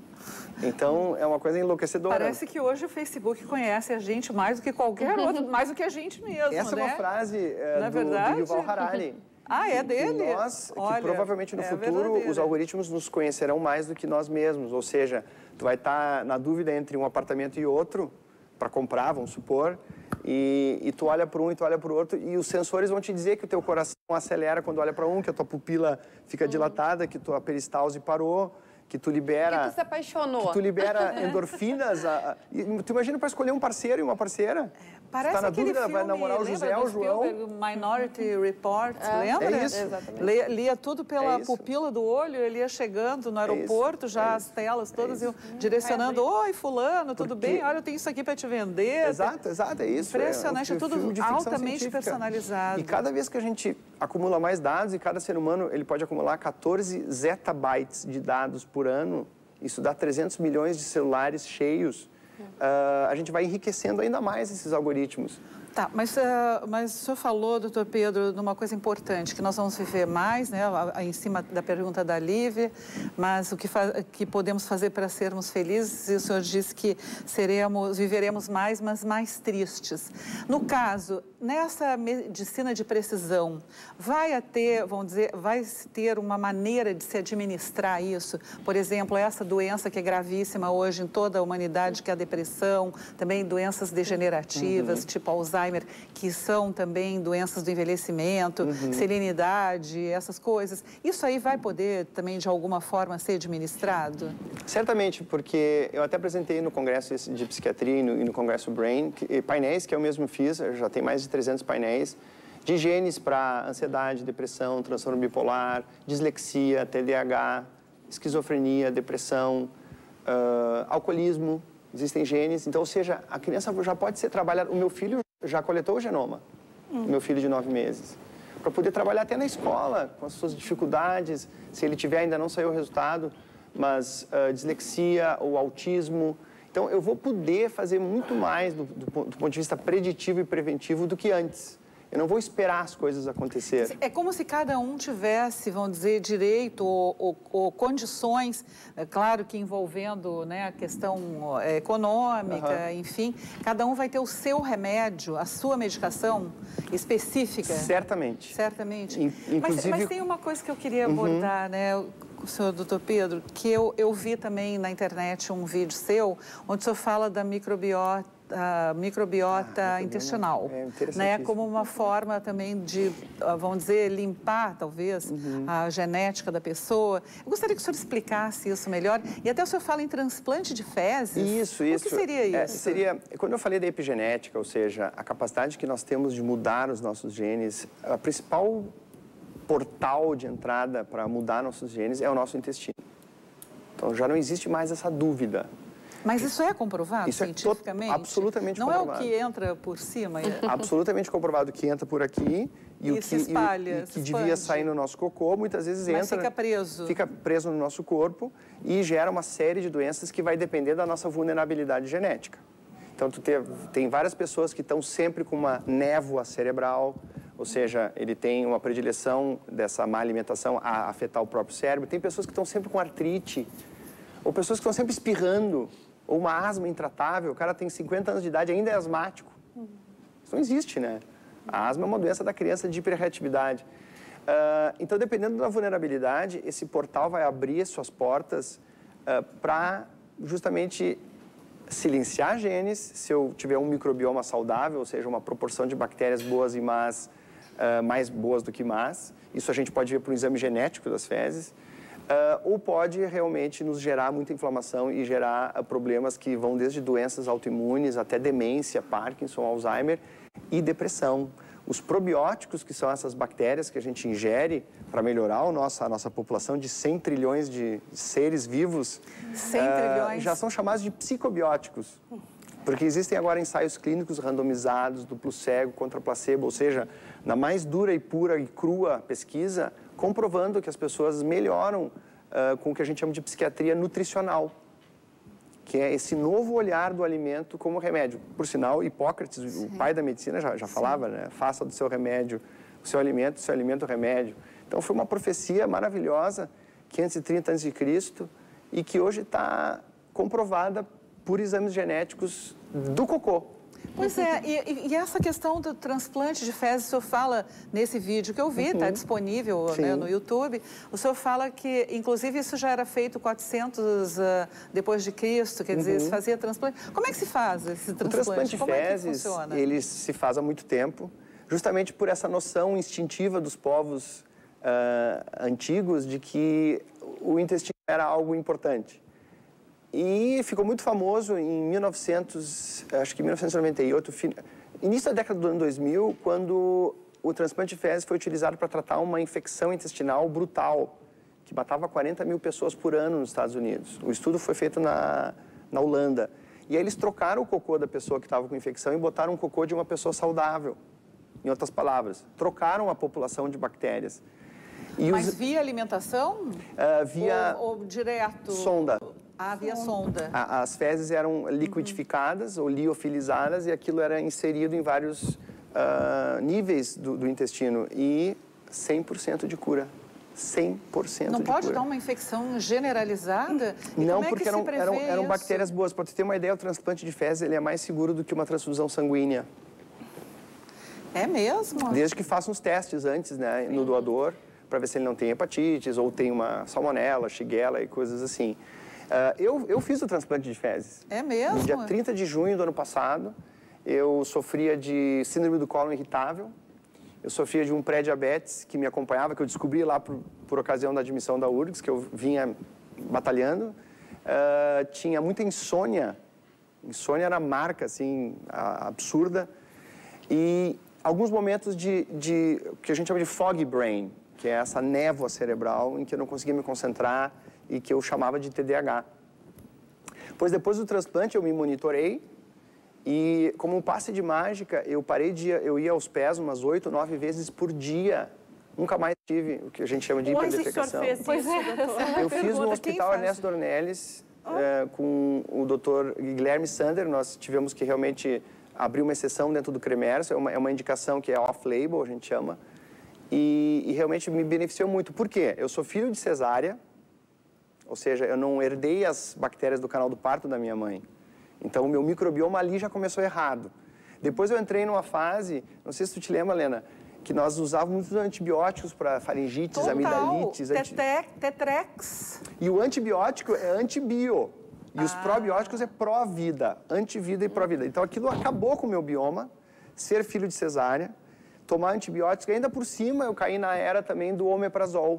Então, é uma coisa enlouquecedora. Parece que hoje o Facebook conhece a gente mais do que qualquer outro, mais do que a gente mesmo, Essa né? é uma frase é, do, do Yuval Harari. Ah, é dele? Que nós, Olha, que provavelmente no é futuro verdadeira. Os algoritmos nos conhecerão mais do que nós mesmos. Ou seja, tu vai estar na dúvida entre um apartamento e outro, para comprar, vamos supor, e, e tu olha para um e tu olha para o outro, e os sensores vão te dizer que o teu coração acelera quando olha para um, que a tua pupila fica hum. dilatada, que tua peristalse parou, que tu libera... Que tu se apaixonou. Que tu libera endorfinas. A, a, e, tu imagina para escolher um parceiro e uma parceira? Parece tá na aquele dúvida, filme, vai namorar o José ou o João. Minority Report, é, lembra? É isso. Lia, lia tudo pela é pupila do olho, ele ia chegando no aeroporto, é já é as telas todas é iam direcionando. Oi, fulano, tudo Porque... bem? Olha, eu tenho isso aqui para te vender. Exato, exato, é isso. Impressionante, é, é tudo altamente científica. personalizado. E cada vez que a gente acumula mais dados, e cada ser humano ele pode acumular quatorze zettabytes de dados por ano, isso dá trezentos milhões de celulares cheios. Uh, a gente vai enriquecendo ainda mais esses algoritmos. Tá, mas, uh, mas o senhor falou, doutor Pedro, de uma coisa importante, que nós vamos viver mais, né, em cima da pergunta da Lívia, mas o que, que podemos fazer para sermos felizes, e o senhor disse que seremos, viveremos mais, mas mais tristes. No caso, nessa medicina de precisão, vai ter, vamos dizer, vai ter uma maneira de se administrar isso? Por exemplo, essa doença que é gravíssima hoje em toda a humanidade, que é a depressão, também doenças degenerativas, uhum. tipo Alzheimer, que são também doenças do envelhecimento, uhum. serenidade, essas coisas. Isso aí vai poder também, de alguma forma, ser administrado? Certamente, porque eu até apresentei no Congresso de Psiquiatria e no, e no Congresso Brain, que, painéis que eu mesmo fiz, eu já tem mais de trezentos painéis, de genes para ansiedade, depressão, transtorno bipolar, dislexia, T D A H, esquizofrenia, depressão, uh, alcoolismo. Existem genes, então, ou seja, a criança já pode ser trabalhada. O meu filho já coletou o genoma, hum. o meu filho de nove meses, para poder trabalhar até na escola, com as suas dificuldades, se ele tiver, ainda não saiu o resultado, mas uh, dislexia ou autismo. Então, eu vou poder fazer muito mais do, do, do ponto de vista preditivo e preventivo do que antes. Eu não vou esperar as coisas acontecerem. É como se cada um tivesse, vamos dizer, direito ou, ou, ou condições, é claro que envolvendo, né, a questão é, econômica, uhum. enfim, cada um vai ter o seu remédio, a sua medicação específica. Certamente. Certamente. In, inclusive... mas, mas tem uma coisa que eu queria abordar, uhum. né, o senhor doutor Pedro, que eu, eu vi também na internet um vídeo seu, onde o senhor fala da microbiota, a microbiota ah, intestinal, é né, como uma forma também de, vamos dizer, limpar, talvez, uhum. a genética da pessoa. Eu gostaria que o senhor explicasse isso melhor. E até o senhor fala em transplante de fezes. Isso, isso. O que seria isso? É, seria, quando eu falei da epigenética, ou seja, a capacidade que nós temos de mudar os nossos genes, a principal portal de entrada para mudar nossos genes é o nosso intestino. Então, já não existe mais essa dúvida. Mas isso é comprovado isso cientificamente? É absolutamente não comprovado. Não é o que entra por cima? É... Absolutamente comprovado que entra por aqui e, e o que, se espalha, e, e se que expande. devia sair no nosso cocô, muitas vezes Mas entra... fica preso. Fica preso no nosso corpo e gera uma série de doenças que vai depender da nossa vulnerabilidade genética. Então, tu tem, tem várias pessoas que estão sempre com uma névoa cerebral, ou seja, ele tem uma predileção dessa má alimentação a afetar o próprio cérebro. Tem pessoas que estão sempre com artrite, ou pessoas que estão sempre espirrando, ou uma asma intratável, o cara tem cinquenta anos de idade e ainda é asmático. Isso não existe, né? A asma é uma doença da criança de hiperreatividade. Uh, então, dependendo da vulnerabilidade, esse portal vai abrir suas portas uh, para justamente silenciar genes, se eu tiver um microbioma saudável, ou seja, uma proporção de bactérias boas e más, uh, mais boas do que más. Isso a gente pode ver por um exame genético das fezes. Uh, ou pode realmente nos gerar muita inflamação e gerar uh, problemas que vão desde doenças autoimunes até demência, Parkinson, Alzheimer e depressão. Os probióticos, que são essas bactérias que a gente ingere para melhorar o nosso, a nossa população de cem trilhões de seres vivos, cem trilhões. Uh, já são chamados de psicobióticos. Porque existem agora ensaios clínicos randomizados, duplo cego, contra placebo, ou seja, na mais dura e pura e crua pesquisa, comprovando que as pessoas melhoram uh, com o que a gente chama de psiquiatria nutricional, que é esse novo olhar do alimento como remédio. Por sinal, Hipócrates, Sim. o pai da medicina, já, já falava, né? Faça do seu remédio o seu alimento, o seu alimento o remédio. Então, foi uma profecia maravilhosa, quinhentos e trinta antes de Cristo, e que hoje está comprovada por exames genéticos do cocô. Pois é, e, e essa questão do transplante de fezes, o senhor fala nesse vídeo que eu vi, está uhum. disponível né, no YouTube, o senhor fala que, inclusive, isso já era feito quatrocentos uh, depois de Cristo, quer dizer, uhum. se fazia transplante. Como é que se faz esse transplante? O transplante de Como fezes, é que funciona? ele se faz há muito tempo, justamente por essa noção instintiva dos povos uh, antigos de que o intestino era algo importante. E ficou muito famoso em mil e novecentos, acho que mil novecentos e noventa e oito, início da década do ano dois mil, quando o transplante de fezes foi utilizado para tratar uma infecção intestinal brutal, que matava quarenta mil pessoas por ano nos Estados Unidos. O estudo foi feito na, na Holanda. E aí eles trocaram o cocô da pessoa que estava com infecção e botaram um cocô de uma pessoa saudável. Em outras palavras, trocaram a população de bactérias. E Mas os... via alimentação? Uh, via... Ou, ou direto? Sonda. Ah, havia sonda. A, as fezes eram liquidificadas ou liofilizadas e aquilo era inserido em vários uh, níveis do, do intestino e cem por cento de cura. cem por cento Não de pode cura. dar uma infecção generalizada? E Não, como é porque que eram, se prevê eram, eram isso? bactérias boas. Para você ter uma ideia, o transplante de fezes ele é mais seguro do que uma transfusão sanguínea. É mesmo? Desde que faça uns testes antes, né, no doador, para ver se ele não tem hepatites ou tem uma salmonela, shigella e coisas assim. Uh, eu, eu fiz o transplante de fezes. É mesmo? No dia trinta de junho do ano passado, eu sofria de síndrome do colo irritável, eu sofria de um pré-diabetes que me acompanhava, que eu descobri lá por, por ocasião da admissão da U R G S, que eu vinha batalhando. Uh, tinha muita insônia, insônia era marca, assim, absurda. E alguns momentos de, de, que a gente chama de fog brain, que é essa névoa cerebral em que eu não conseguia me concentrar e que eu chamava de T D A H. Pois depois do transplante eu me monitorei e, como um passe de mágica, eu parei de eu ia aos pés umas oito, nove vezes por dia. Nunca mais tive o que a gente chama de hiperdefecação. Onde o senhor fez isso, doutor? Eu fiz no Hospital Ernesto Dornelles, oh. é, com o doutor Guilherme Sander. Nós tivemos que realmente abrir uma exceção dentro do CREMERS, é uma, é uma indicação que é off-label, a gente chama, e, e realmente me beneficiou muito. Por quê? Eu sou filho de cesárea, ou seja, eu não herdei as bactérias do canal do parto da minha mãe. Então, o meu microbioma ali já começou errado. Depois eu entrei numa fase, não sei se tu te lembra, Lena, que nós usávamos muitos antibióticos para faringites, Total. amidalites. Anti... Tetrex. E o antibiótico é antibio. E ah. os probióticos é pró-vida, antivida e pró-vida. Então, aquilo acabou com o meu bioma, ser filho de cesárea, tomar antibióticos, e ainda por cima eu caí na era também do omeprazol.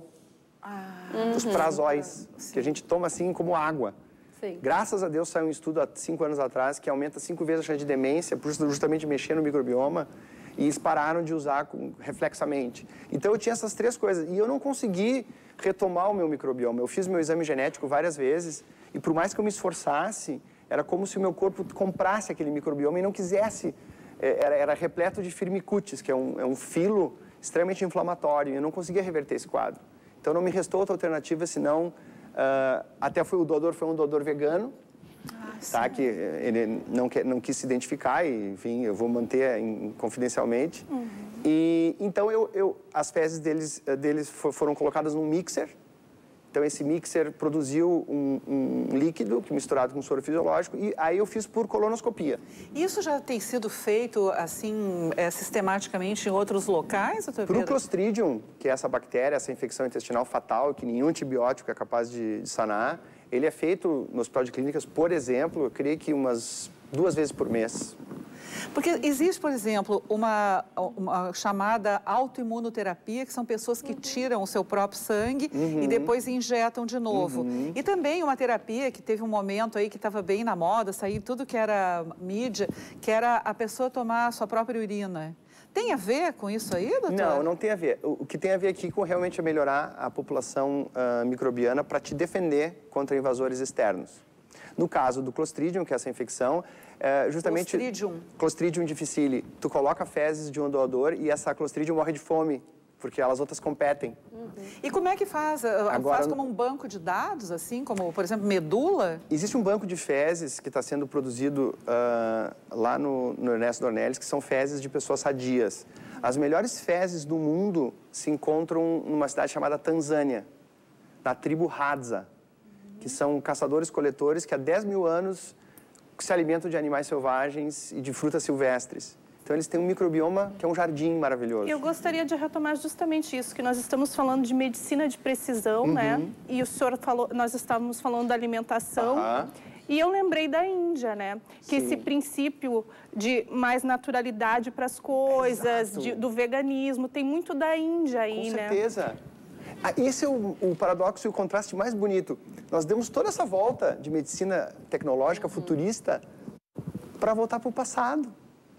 Ah. Os prazóis, uhum. que a gente toma assim como água. Sim. Graças a Deus saiu um estudo há cinco anos atrás que aumenta cinco vezes a chance de demência, por justamente mexer no microbioma, e eles pararam de usar com, reflexamente. Então eu tinha essas três coisas e eu não consegui retomar o meu microbioma. Eu fiz meu exame genético várias vezes e por mais que eu me esforçasse, era como se o meu corpo comprasse aquele microbioma e não quisesse. Era, era repleto de firmicutes, que é um, é um filo extremamente inflamatório, e eu não conseguia reverter esse quadro. Então não me restou outra alternativa senão, uh, até foi o doador, foi um doador vegano, ah, tá, que ele não, quer, não quis se identificar e, enfim, eu vou manter em, confidencialmente. Uhum. E então eu, eu, as fezes deles, deles foram colocadas num mixer. Então esse mixer produziu um, um líquido que misturado com soro fisiológico e aí eu fiz por colonoscopia. Isso já tem sido feito assim é, sistematicamente em outros locais, doutor Pedro? Para o Clostridium, que é essa bactéria, essa infecção intestinal fatal que nenhum antibiótico é capaz de, de sanar, ele é feito no hospital de clínicas, por exemplo, eu creio que umas duas vezes por mês. Porque existe, por exemplo, uma, uma chamada autoimunoterapia, que são pessoas que tiram o seu próprio sangue uhum. e depois injetam de novo. Uhum. E também uma terapia que teve um momento aí que estava bem na moda, saiu tudo que era mídia, que era a pessoa tomar a sua própria urina. Tem a ver com isso aí, doutor? Não, não tem a ver. O que tem a ver aqui com realmente é melhorar a população uh, microbiana para te defender contra invasores externos. No caso do Clostridium, que é essa infecção, é justamente... Clostridium. Clostridium difficile. Tu coloca fezes de um doador e essa Clostridium morre de fome, porque elas outras competem. Uhum. E como é que faz? Agora, faz como um banco de dados, assim, como, por exemplo, medula? Existe um banco de fezes que está sendo produzido uh, lá no, no Ernesto Dornelles, que são fezes de pessoas sadias. As melhores fezes do mundo se encontram numa cidade chamada Tanzânia, na tribo Hadza, que são caçadores-coletores que há dez mil anos se alimentam de animais selvagens e de frutas silvestres. Então, eles têm um microbioma que é um jardim maravilhoso. Eu gostaria de retomar justamente isso, que nós estamos falando de medicina de precisão, uhum. né? E o senhor falou, nós estávamos falando da alimentação. Uhum. E eu lembrei da Índia, né? Que Sim. esse princípio de mais naturalidade para as coisas, de, do veganismo, tem muito da Índia aí, né? Com certeza. Ah, esse é o, o paradoxo e o contraste mais bonito. Nós demos toda essa volta de medicina tecnológica, uhum. futurista, para voltar para o passado.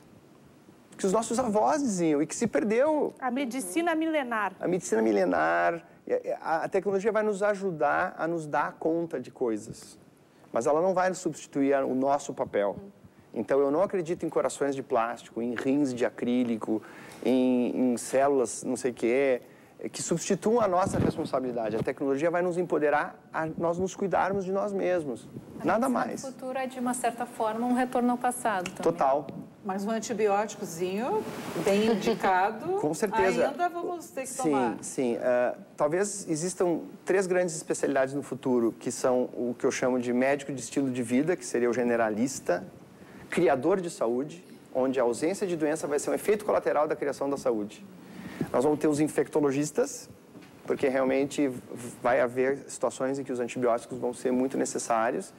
Que os nossos avós diziam e que se perdeu. A medicina milenar. A medicina milenar. A, a tecnologia vai nos ajudar a nos dar conta de coisas. Mas ela não vai substituir o nosso papel. Uhum. Então, eu não acredito em corações de plástico, em rins de acrílico, em, em células não sei o quê. que substituam a nossa responsabilidade. A tecnologia vai nos empoderar a nós nos cuidarmos de nós mesmos. Nada mais. O futuro é, de uma certa forma, um retorno ao passado também. Total. Mas um antibióticozinho bem indicado, com certeza. Ainda vamos ter que sim, tomar. Sim, uh, talvez existam três grandes especialidades no futuro, que são o que eu chamo de médico de estilo de vida, que seria o generalista, criador de saúde, onde a ausência de doença vai ser um efeito colateral da criação da saúde. Nós vamos ter os infectologistas, porque realmente vai haver situações em que os antibióticos vão ser muito necessários.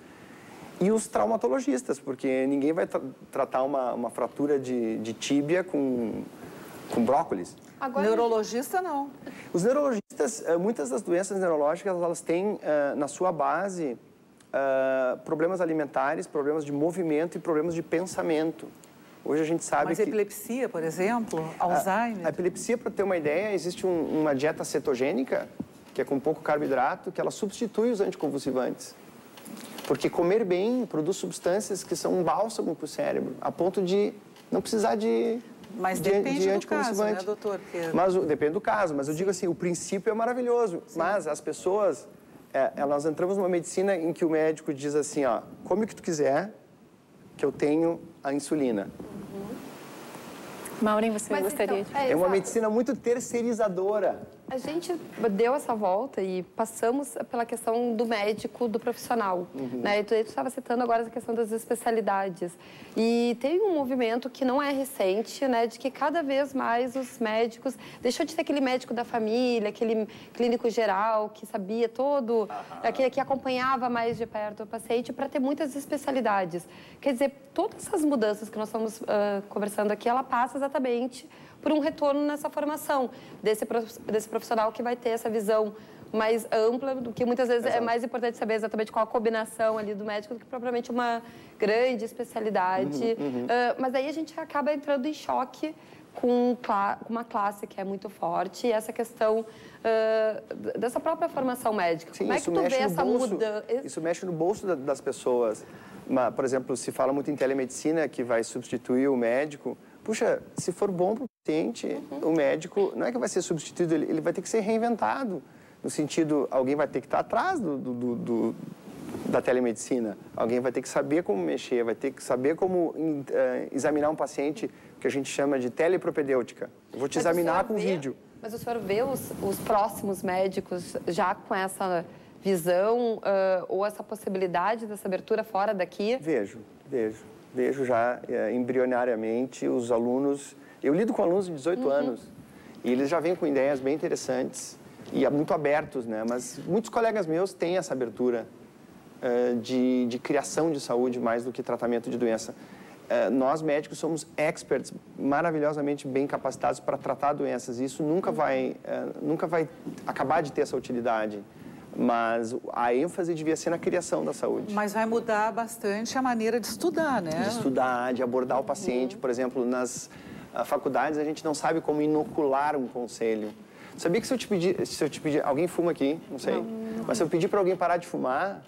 E os traumatologistas, porque ninguém vai tra tratar uma, uma fratura de, de tíbia com, com brócolis. Agora, neurologista, não. Os neurologistas, muitas das doenças neurológicas, elas têm uh, na sua base uh, problemas alimentares, problemas de movimento e problemas de pensamento. Hoje a gente sabe Mas que... Mas epilepsia, por exemplo, Alzheimer... A, a epilepsia, para ter uma ideia, existe um, uma dieta cetogênica, que é com pouco carboidrato, que ela substitui os anticonvulsivantes. Porque comer bem produz substâncias que são um bálsamo para o cérebro, a ponto de não precisar de Mas de, depende de do caso, né, doutor? Porque... Mas o, depende do caso, mas eu Sim. digo assim, o princípio é maravilhoso. Sim. Mas as pessoas, é, nós entramos numa medicina em que o médico diz assim, ó, come o que tu quiser, que eu tenho a insulina. Uhum. Maureen, você mas gostaria então, de... É, é uma medicina muito terceirizadora. A gente deu essa volta e passamos pela questão do médico, do profissional. Uhum. Né? Tu estava citando agora essa questão das especialidades. E tem um movimento que não é recente, né, de que cada vez mais os médicos... Deixou de ter aquele médico da família, aquele clínico geral que sabia todo, uhum. aquele que acompanhava mais de perto o paciente, para ter muitas especialidades. Quer dizer, todas essas mudanças que nós estamos uh, conversando aqui, ela passa exatamente por um retorno nessa formação desse, desse profissional que vai ter essa visão mais ampla, do que muitas vezes Exato. É mais importante saber exatamente qual a combinação ali do médico do que propriamente uma grande especialidade. Uhum, uhum. Uh, mas aí a gente acaba entrando em choque com uma classe que é muito forte e essa questão uh, dessa própria formação médica. Sim, Como é que tu vê essa mudança? Isso mexe no bolso das pessoas. Por exemplo, se fala muito em telemedicina, que vai substituir o médico. Puxa, se for bom para o paciente, uhum. o médico não é que vai ser substituído, ele, ele vai ter que ser reinventado. No sentido, alguém vai ter que estar atrás do, do, do, da telemedicina, alguém vai ter que saber como mexer, vai ter que saber como uh, examinar um paciente, que a gente chama de telepropedêutica. Eu vou te mas examinar com vê, vídeo. Mas o senhor vê os, os próximos médicos já com essa visão uh, ou essa possibilidade dessa abertura fora daqui? Vejo, vejo. Vejo já é, embrionariamente os alunos... Eu lido com alunos de dezoito uhum. anos e eles já vêm com ideias bem interessantes e muito abertos, né? Mas muitos colegas meus têm essa abertura uh, de, de criação de saúde mais do que tratamento de doença. Uh, nós, médicos, somos experts maravilhosamente bem capacitados para tratar doenças e isso nunca, uhum. vai, uh, nunca vai acabar de ter essa utilidade. Mas a ênfase devia ser na criação da saúde. Mas vai mudar bastante a maneira de estudar, né? De estudar, de abordar o paciente. Uhum. Por exemplo, nas uh, faculdades a gente não sabe como inocular um conselho. Sabia que se eu te pedir, se eu te pedir, alguém fuma aqui, não sei, não, não. mas se eu pedir para alguém parar de fumar,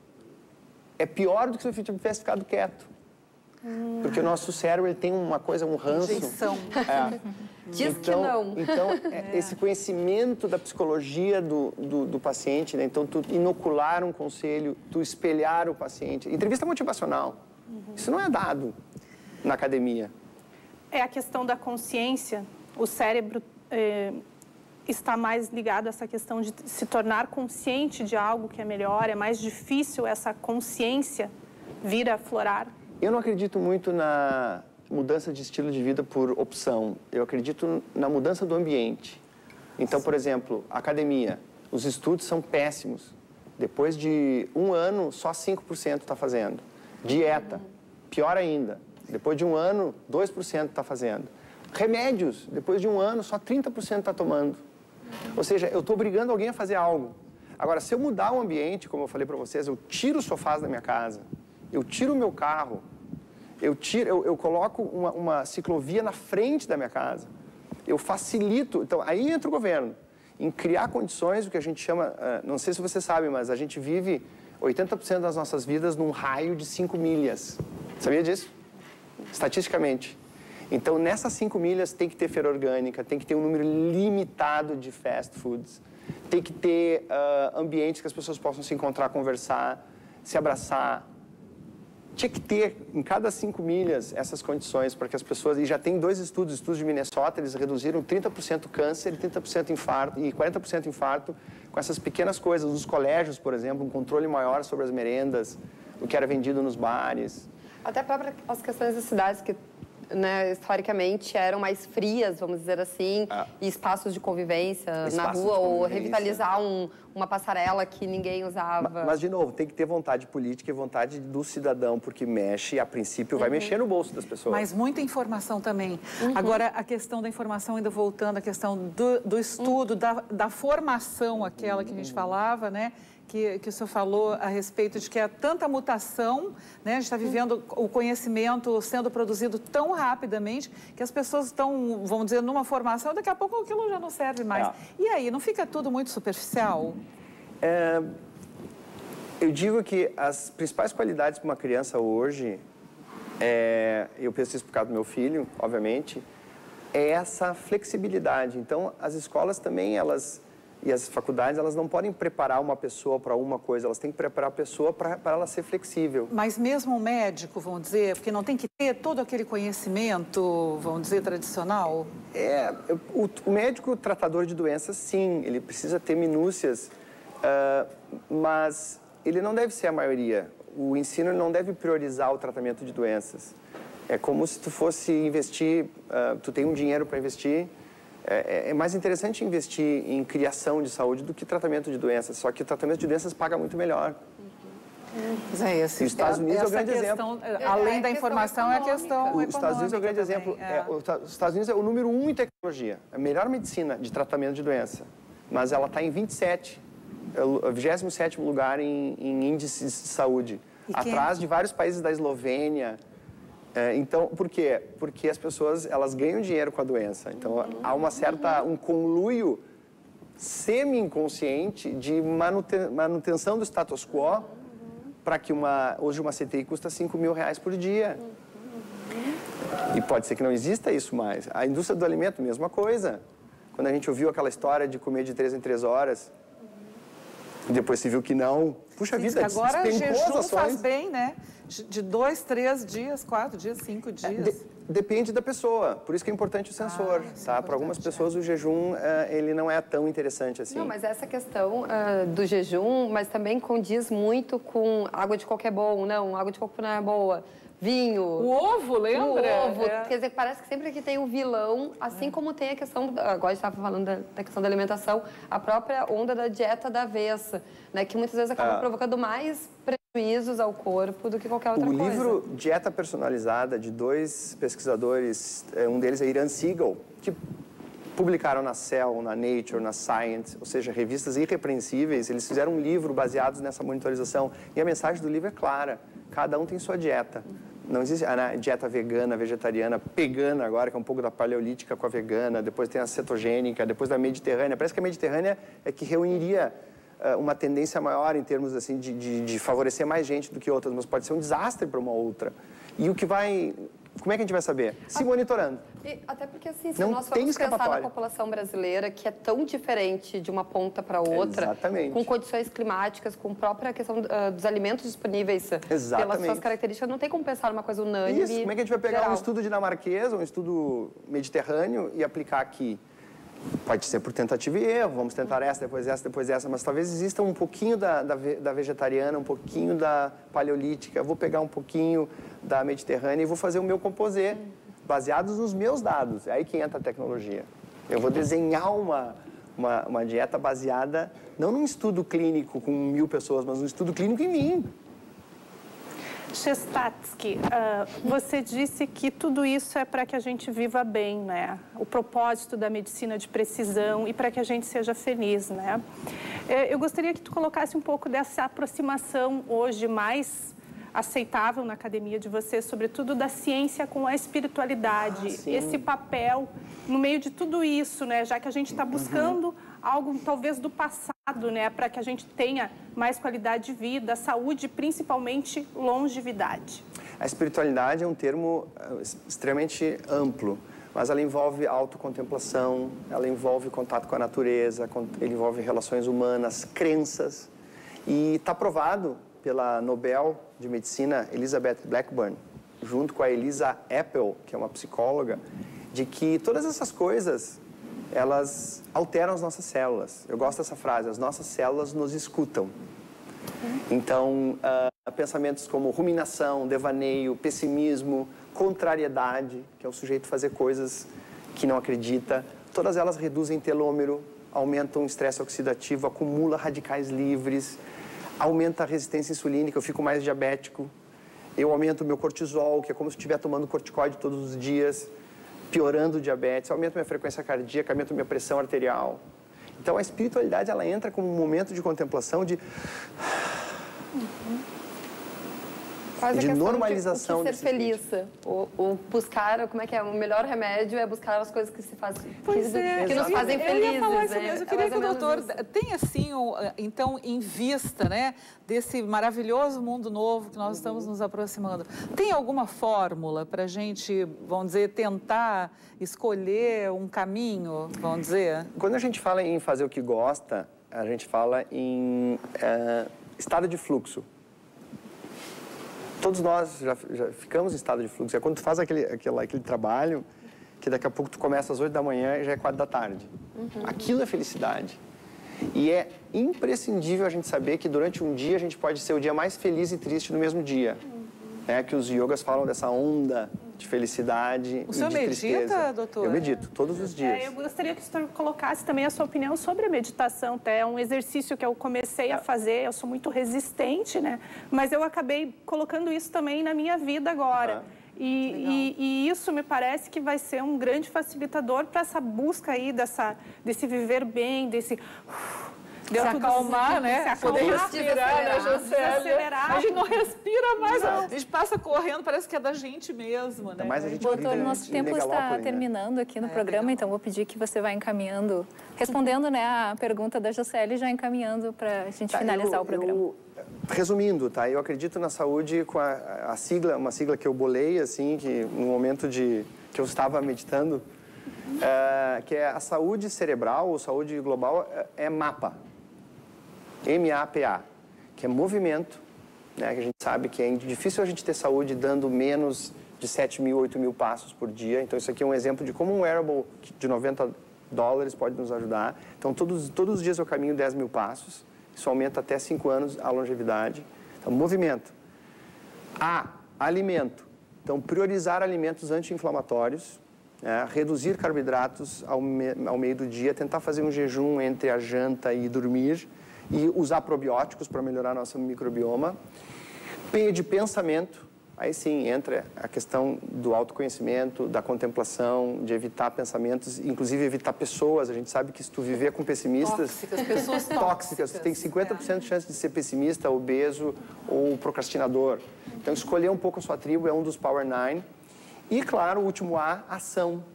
é pior do que se eu tivesse ficado quieto. Hum. Porque o nosso cérebro ele tem uma coisa, um ranço. Injeição. É. Diz então, que não. Então, é, é. esse conhecimento da psicologia do, do, do paciente, né? Então, tu inocular um conselho, tu espelhar o paciente. Entrevista motivacional. Uhum. Isso não é dado na academia. É a questão da consciência. O cérebro é, está mais ligado a essa questão de se tornar consciente de algo que é melhor. É mais difícil essa consciência vir a aflorar. Eu não acredito muito na mudança de estilo de vida por opção. Eu acredito na mudança do ambiente. Então, por exemplo, academia. Os estudos são péssimos. Depois de um ano, só cinco por cento está fazendo. Dieta, pior ainda. Depois de um ano, dois por cento está fazendo. Remédios, depois de um ano, só trinta por cento está tomando. Ou seja, eu estou obrigando alguém a fazer algo. Agora, se eu mudar o ambiente, como eu falei para vocês, eu tiro os sofás da minha casa, eu tiro o meu carro, Eu, tiro, eu, eu coloco uma, uma ciclovia na frente da minha casa. Eu facilito... Então, aí entra o governo. Em criar condições, o que a gente chama... Uh, não sei se você sabe, mas a gente vive oitenta por cento das nossas vidas num raio de cinco milhas. Sabia disso? Estatisticamente. Então, nessas cinco milhas tem que ter feira orgânica, tem que ter um número limitado de fast foods, tem que ter uh, ambientes que as pessoas possam se encontrar, conversar, se abraçar. Tinha que ter, em cada cinco milhas, essas condições para que as pessoas... E já tem dois estudos, estudos de Minnesota, eles reduziram trinta por cento câncer, trinta por cento infarto e quarenta por cento infarto com essas pequenas coisas. Nos colégios, por exemplo, um controle maior sobre as merendas, o que era vendido nos bares. Até para as questões das cidades que, né, historicamente eram mais frias, vamos dizer assim, ah. e espaços de convivência espaços na rua, ou revitalizar um, uma passarela que ninguém usava. Mas, mas, de novo, tem que ter vontade política e vontade do cidadão, porque mexe, a princípio, vai uhum. mexer no bolso das pessoas. Mas muita informação também. Uhum. Agora, a questão da informação, ainda voltando à questão do, do estudo, uhum. da, da formação, aquela que a gente uhum. falava, né? Que, que o senhor falou a respeito de que há tanta mutação, né? A gente está vivendo o conhecimento sendo produzido tão rapidamente que as pessoas estão, vamos dizer, numa formação, daqui a pouco aquilo já não serve mais. É. E aí, não fica tudo muito superficial? É, eu digo que as principais qualidades para uma criança hoje, é, eu penso isso por causa do meu filho, obviamente, é essa flexibilidade. Então, as escolas também, elas... E as faculdades, elas não podem preparar uma pessoa para uma coisa, elas têm que preparar a pessoa para ela ser flexível. Mas mesmo um médico, vamos dizer, porque não tem que ter todo aquele conhecimento, vamos dizer, tradicional? É, o, o médico tratador de doenças, sim, ele precisa ter minúcias, uh, mas ele não deve ser a maioria. O ensino não deve priorizar o tratamento de doenças. É como se tu fosse investir, uh, tu tem um dinheiro para investir. É, é mais interessante investir em criação de saúde do que tratamento de doenças, só que o tratamento de doenças paga muito melhor. Uhum. É, esse, e os Estados Unidos é o grande questão, exemplo. Além é, da informação, é a questão Os Estados Unidos é o grande exemplo. É. É, os Estados Unidos é o número um em tecnologia, a melhor medicina de tratamento de doença, mas ela está em vinte e sete, é o vigésimo sétimo lugar em, em índices de saúde, e atrás de vários países da Eslovênia. É, então, por quê? Porque as pessoas, elas ganham dinheiro com a doença. Então, uhum. há uma certa, um conluio semi-inconsciente de manuten, manutenção do status quo uhum. para que uma, hoje uma C T I custa cinco mil reais por dia. Uhum. E pode ser que não exista isso mais. A indústria do alimento, mesma coisa. Quando a gente ouviu aquela história de comer de três em três horas, e depois se viu que não. Puxa Sim, vida, agora jejum faz bem, né? De dois, três dias, quatro dias, cinco dias. É, de, depende da pessoa. Por isso que é importante o sensor, ah, tá? É para algumas pessoas o jejum, uh, ele não é tão interessante assim. Não, mas essa questão uh, do jejum, mas também condiz muito com água de coco é bom, não, água de coco não é boa. Vinho. O ovo, lembra? O ovo. É. Quer dizer, parece que sempre que tem o vilão, assim é. como tem a questão, agora a gente estava falando da, da questão da alimentação, a própria onda da dieta da avessa, né, que muitas vezes acaba é. provocando mais prejuízos ao corpo do que qualquer outra o coisa. O livro Dieta Personalizada, de dois pesquisadores, um deles é Iran Siegel, que publicaram na Cell, na Nature, na Science, ou seja, revistas irrepreensíveis, eles fizeram um livro baseado nessa monitorização. E a mensagem do livro é clara, cada um tem sua dieta. Não existe a dieta vegana, vegetariana, pegana agora, que é um pouco da paleolítica com a vegana, depois tem a cetogênica, depois da mediterrânea. Parece que a mediterrânea é que reuniria uh, uma tendência maior em termos assim, de, de, de favorecer mais gente do que outras, mas pode ser um desastre para uma outra. E o que vai... Como é que a gente vai saber? Se monitorando. E até porque, assim, se não nós formos pensar na população brasileira, que é tão diferente de uma ponta para outra, Exatamente. com condições climáticas, com a própria questão uh, dos alimentos disponíveis Exatamente. pelas suas características, não tem como pensar numa coisa unânime. Isso, como é que a gente vai pegar geral? um estudo dinamarquês, um estudo mediterrâneo e aplicar aqui? Pode ser por tentativa e erro, vamos tentar essa, depois essa, depois essa, mas talvez exista um pouquinho da, da, da vegetariana, um pouquinho da paleolítica, eu vou pegar um pouquinho da mediterrânea e vou fazer o meu composê, baseados nos meus dados. É aí que entra a tecnologia. Eu vou desenhar uma, uma, uma dieta baseada, não num estudo clínico com mil pessoas, mas num estudo clínico em mim. Chestatsky, uh, você disse que tudo isso é para que a gente viva bem, né? O propósito da medicina de precisão e para que a gente seja feliz, né? Eu gostaria que tu colocasse um pouco dessa aproximação hoje mais aceitável na academia de você, sobretudo da ciência com a espiritualidade, ah, esse papel no meio de tudo isso, né? Já que a gente está buscando uhum. algo talvez do passado, né, para que a gente tenha mais qualidade de vida, saúde e principalmente longevidade? A espiritualidade é um termo extremamente amplo, mas ela envolve autocontemplação, ela envolve contato com a natureza, ela envolve relações humanas, crenças. E está provado pela Nobel de Medicina Elizabeth Blackburn, junto com a Elisa Apple, que é uma psicóloga, de que todas essas coisas, elas alteram as nossas células. Eu gosto dessa frase, as nossas células nos escutam. Então, uh, pensamentos como ruminação, devaneio, pessimismo, contrariedade, que é o sujeito fazer coisas que não acredita, todas elas reduzem telômero, aumentam o estresse oxidativo, acumula radicais livres, aumenta a resistência insulínica, eu fico mais diabético, eu aumento o meu cortisol, que é como se eu estivesse tomando corticoide todos os dias, piorando o diabetes, aumento minha frequência cardíaca, aumento minha pressão arterial. Então, a espiritualidade, ela entra como um momento de contemplação, de... Quase de a normalização de, de ser feliz. O, o buscar, como é que é? O melhor remédio é buscar as coisas que se fazem, pois que, é, que nos eu, fazem eu felizes. Eu ia falar isso né? mesmo. Eu é queria que o doutor isso. tenha, assim, então, em vista, né, desse maravilhoso mundo novo que nós uhum. estamos nos aproximando. Tem alguma fórmula para a gente, vamos dizer, tentar escolher um caminho, vamos dizer? Quando a gente fala em fazer o que gosta, a gente fala em é, estado de fluxo. Todos nós já, já ficamos em estado de fluxo. É quando tu faz aquele, aquele, aquele trabalho, que daqui a pouco tu começa às oito da manhã e já é quatro da tarde. Uhum. Aquilo é felicidade. E é imprescindível a gente saber que durante um dia a gente pode ser o dia mais feliz e triste no mesmo dia. Uhum. É que os yogas falam dessa onda de felicidade o e senhor de medita, tristeza. doutor? Eu medito, todos os dias. É, eu gostaria que o senhor colocasse também a sua opinião sobre a meditação. Até é um exercício que eu comecei a fazer, eu sou muito resistente, né? Mas eu acabei colocando isso também na minha vida agora. Ah, e, e, e isso me parece que vai ser um grande facilitador para essa busca aí dessa, desse viver bem, desse... Se acalmar, né? Se acalmar, poder respirar, né, Jocélia? A gente não respira mais, não. A gente passa correndo, parece que é da gente mesmo, né? Mas a gente Doutor, nosso tempo está terminando aqui no é, programa, legal. Então vou pedir que você vá encaminhando, respondendo, né, a pergunta da Jocélia e já encaminhando para a gente tá, finalizar eu, o programa. Eu, resumindo, tá? Eu acredito na saúde com a, a sigla, uma sigla que eu bolei, assim, que no momento de que eu estava meditando, é, que é a saúde cerebral ou saúde global, é, é MAPA. M A P A, que é movimento, né, que a gente sabe que é difícil a gente ter saúde dando menos de sete mil, oito mil passos por dia. Então, isso aqui é um exemplo de como um wearable de noventa dólares pode nos ajudar. Então, todos, todos os dias eu caminho dez mil passos. Isso aumenta até cinco anos a longevidade. Então, movimento. A, alimento. Então, priorizar alimentos anti-inflamatórios, né, reduzir carboidratos ao, me, ao meio do dia, tentar fazer um jejum entre a janta e dormir, e usar probióticos para melhorar nosso microbioma. P de pensamento, aí sim entra a questão do autoconhecimento, da contemplação, de evitar pensamentos, inclusive evitar pessoas. A gente sabe que se tu viver com pessimistas... Tóxicas, pessoas tóxicas. tóxicas. Tu tem cinquenta por cento de chance de ser pessimista, obeso ou procrastinador. Então, escolher um pouco a sua tribo é um dos Power Nine. E, claro, o último A, ação.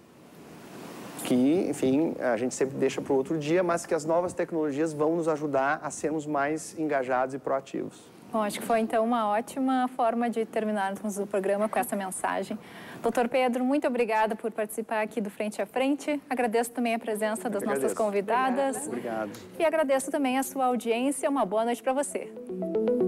Que, enfim, a gente sempre deixa para o outro dia, mas que as novas tecnologias vão nos ajudar a sermos mais engajados e proativos. Bom, acho que foi, então, uma ótima forma de terminarmos o programa com essa mensagem. Doutor Pedro, muito obrigada por participar aqui do Frente a Frente. Agradeço também a presença das nossas convidadas. Obrigado. E agradeço também a sua audiência. Uma boa noite para você.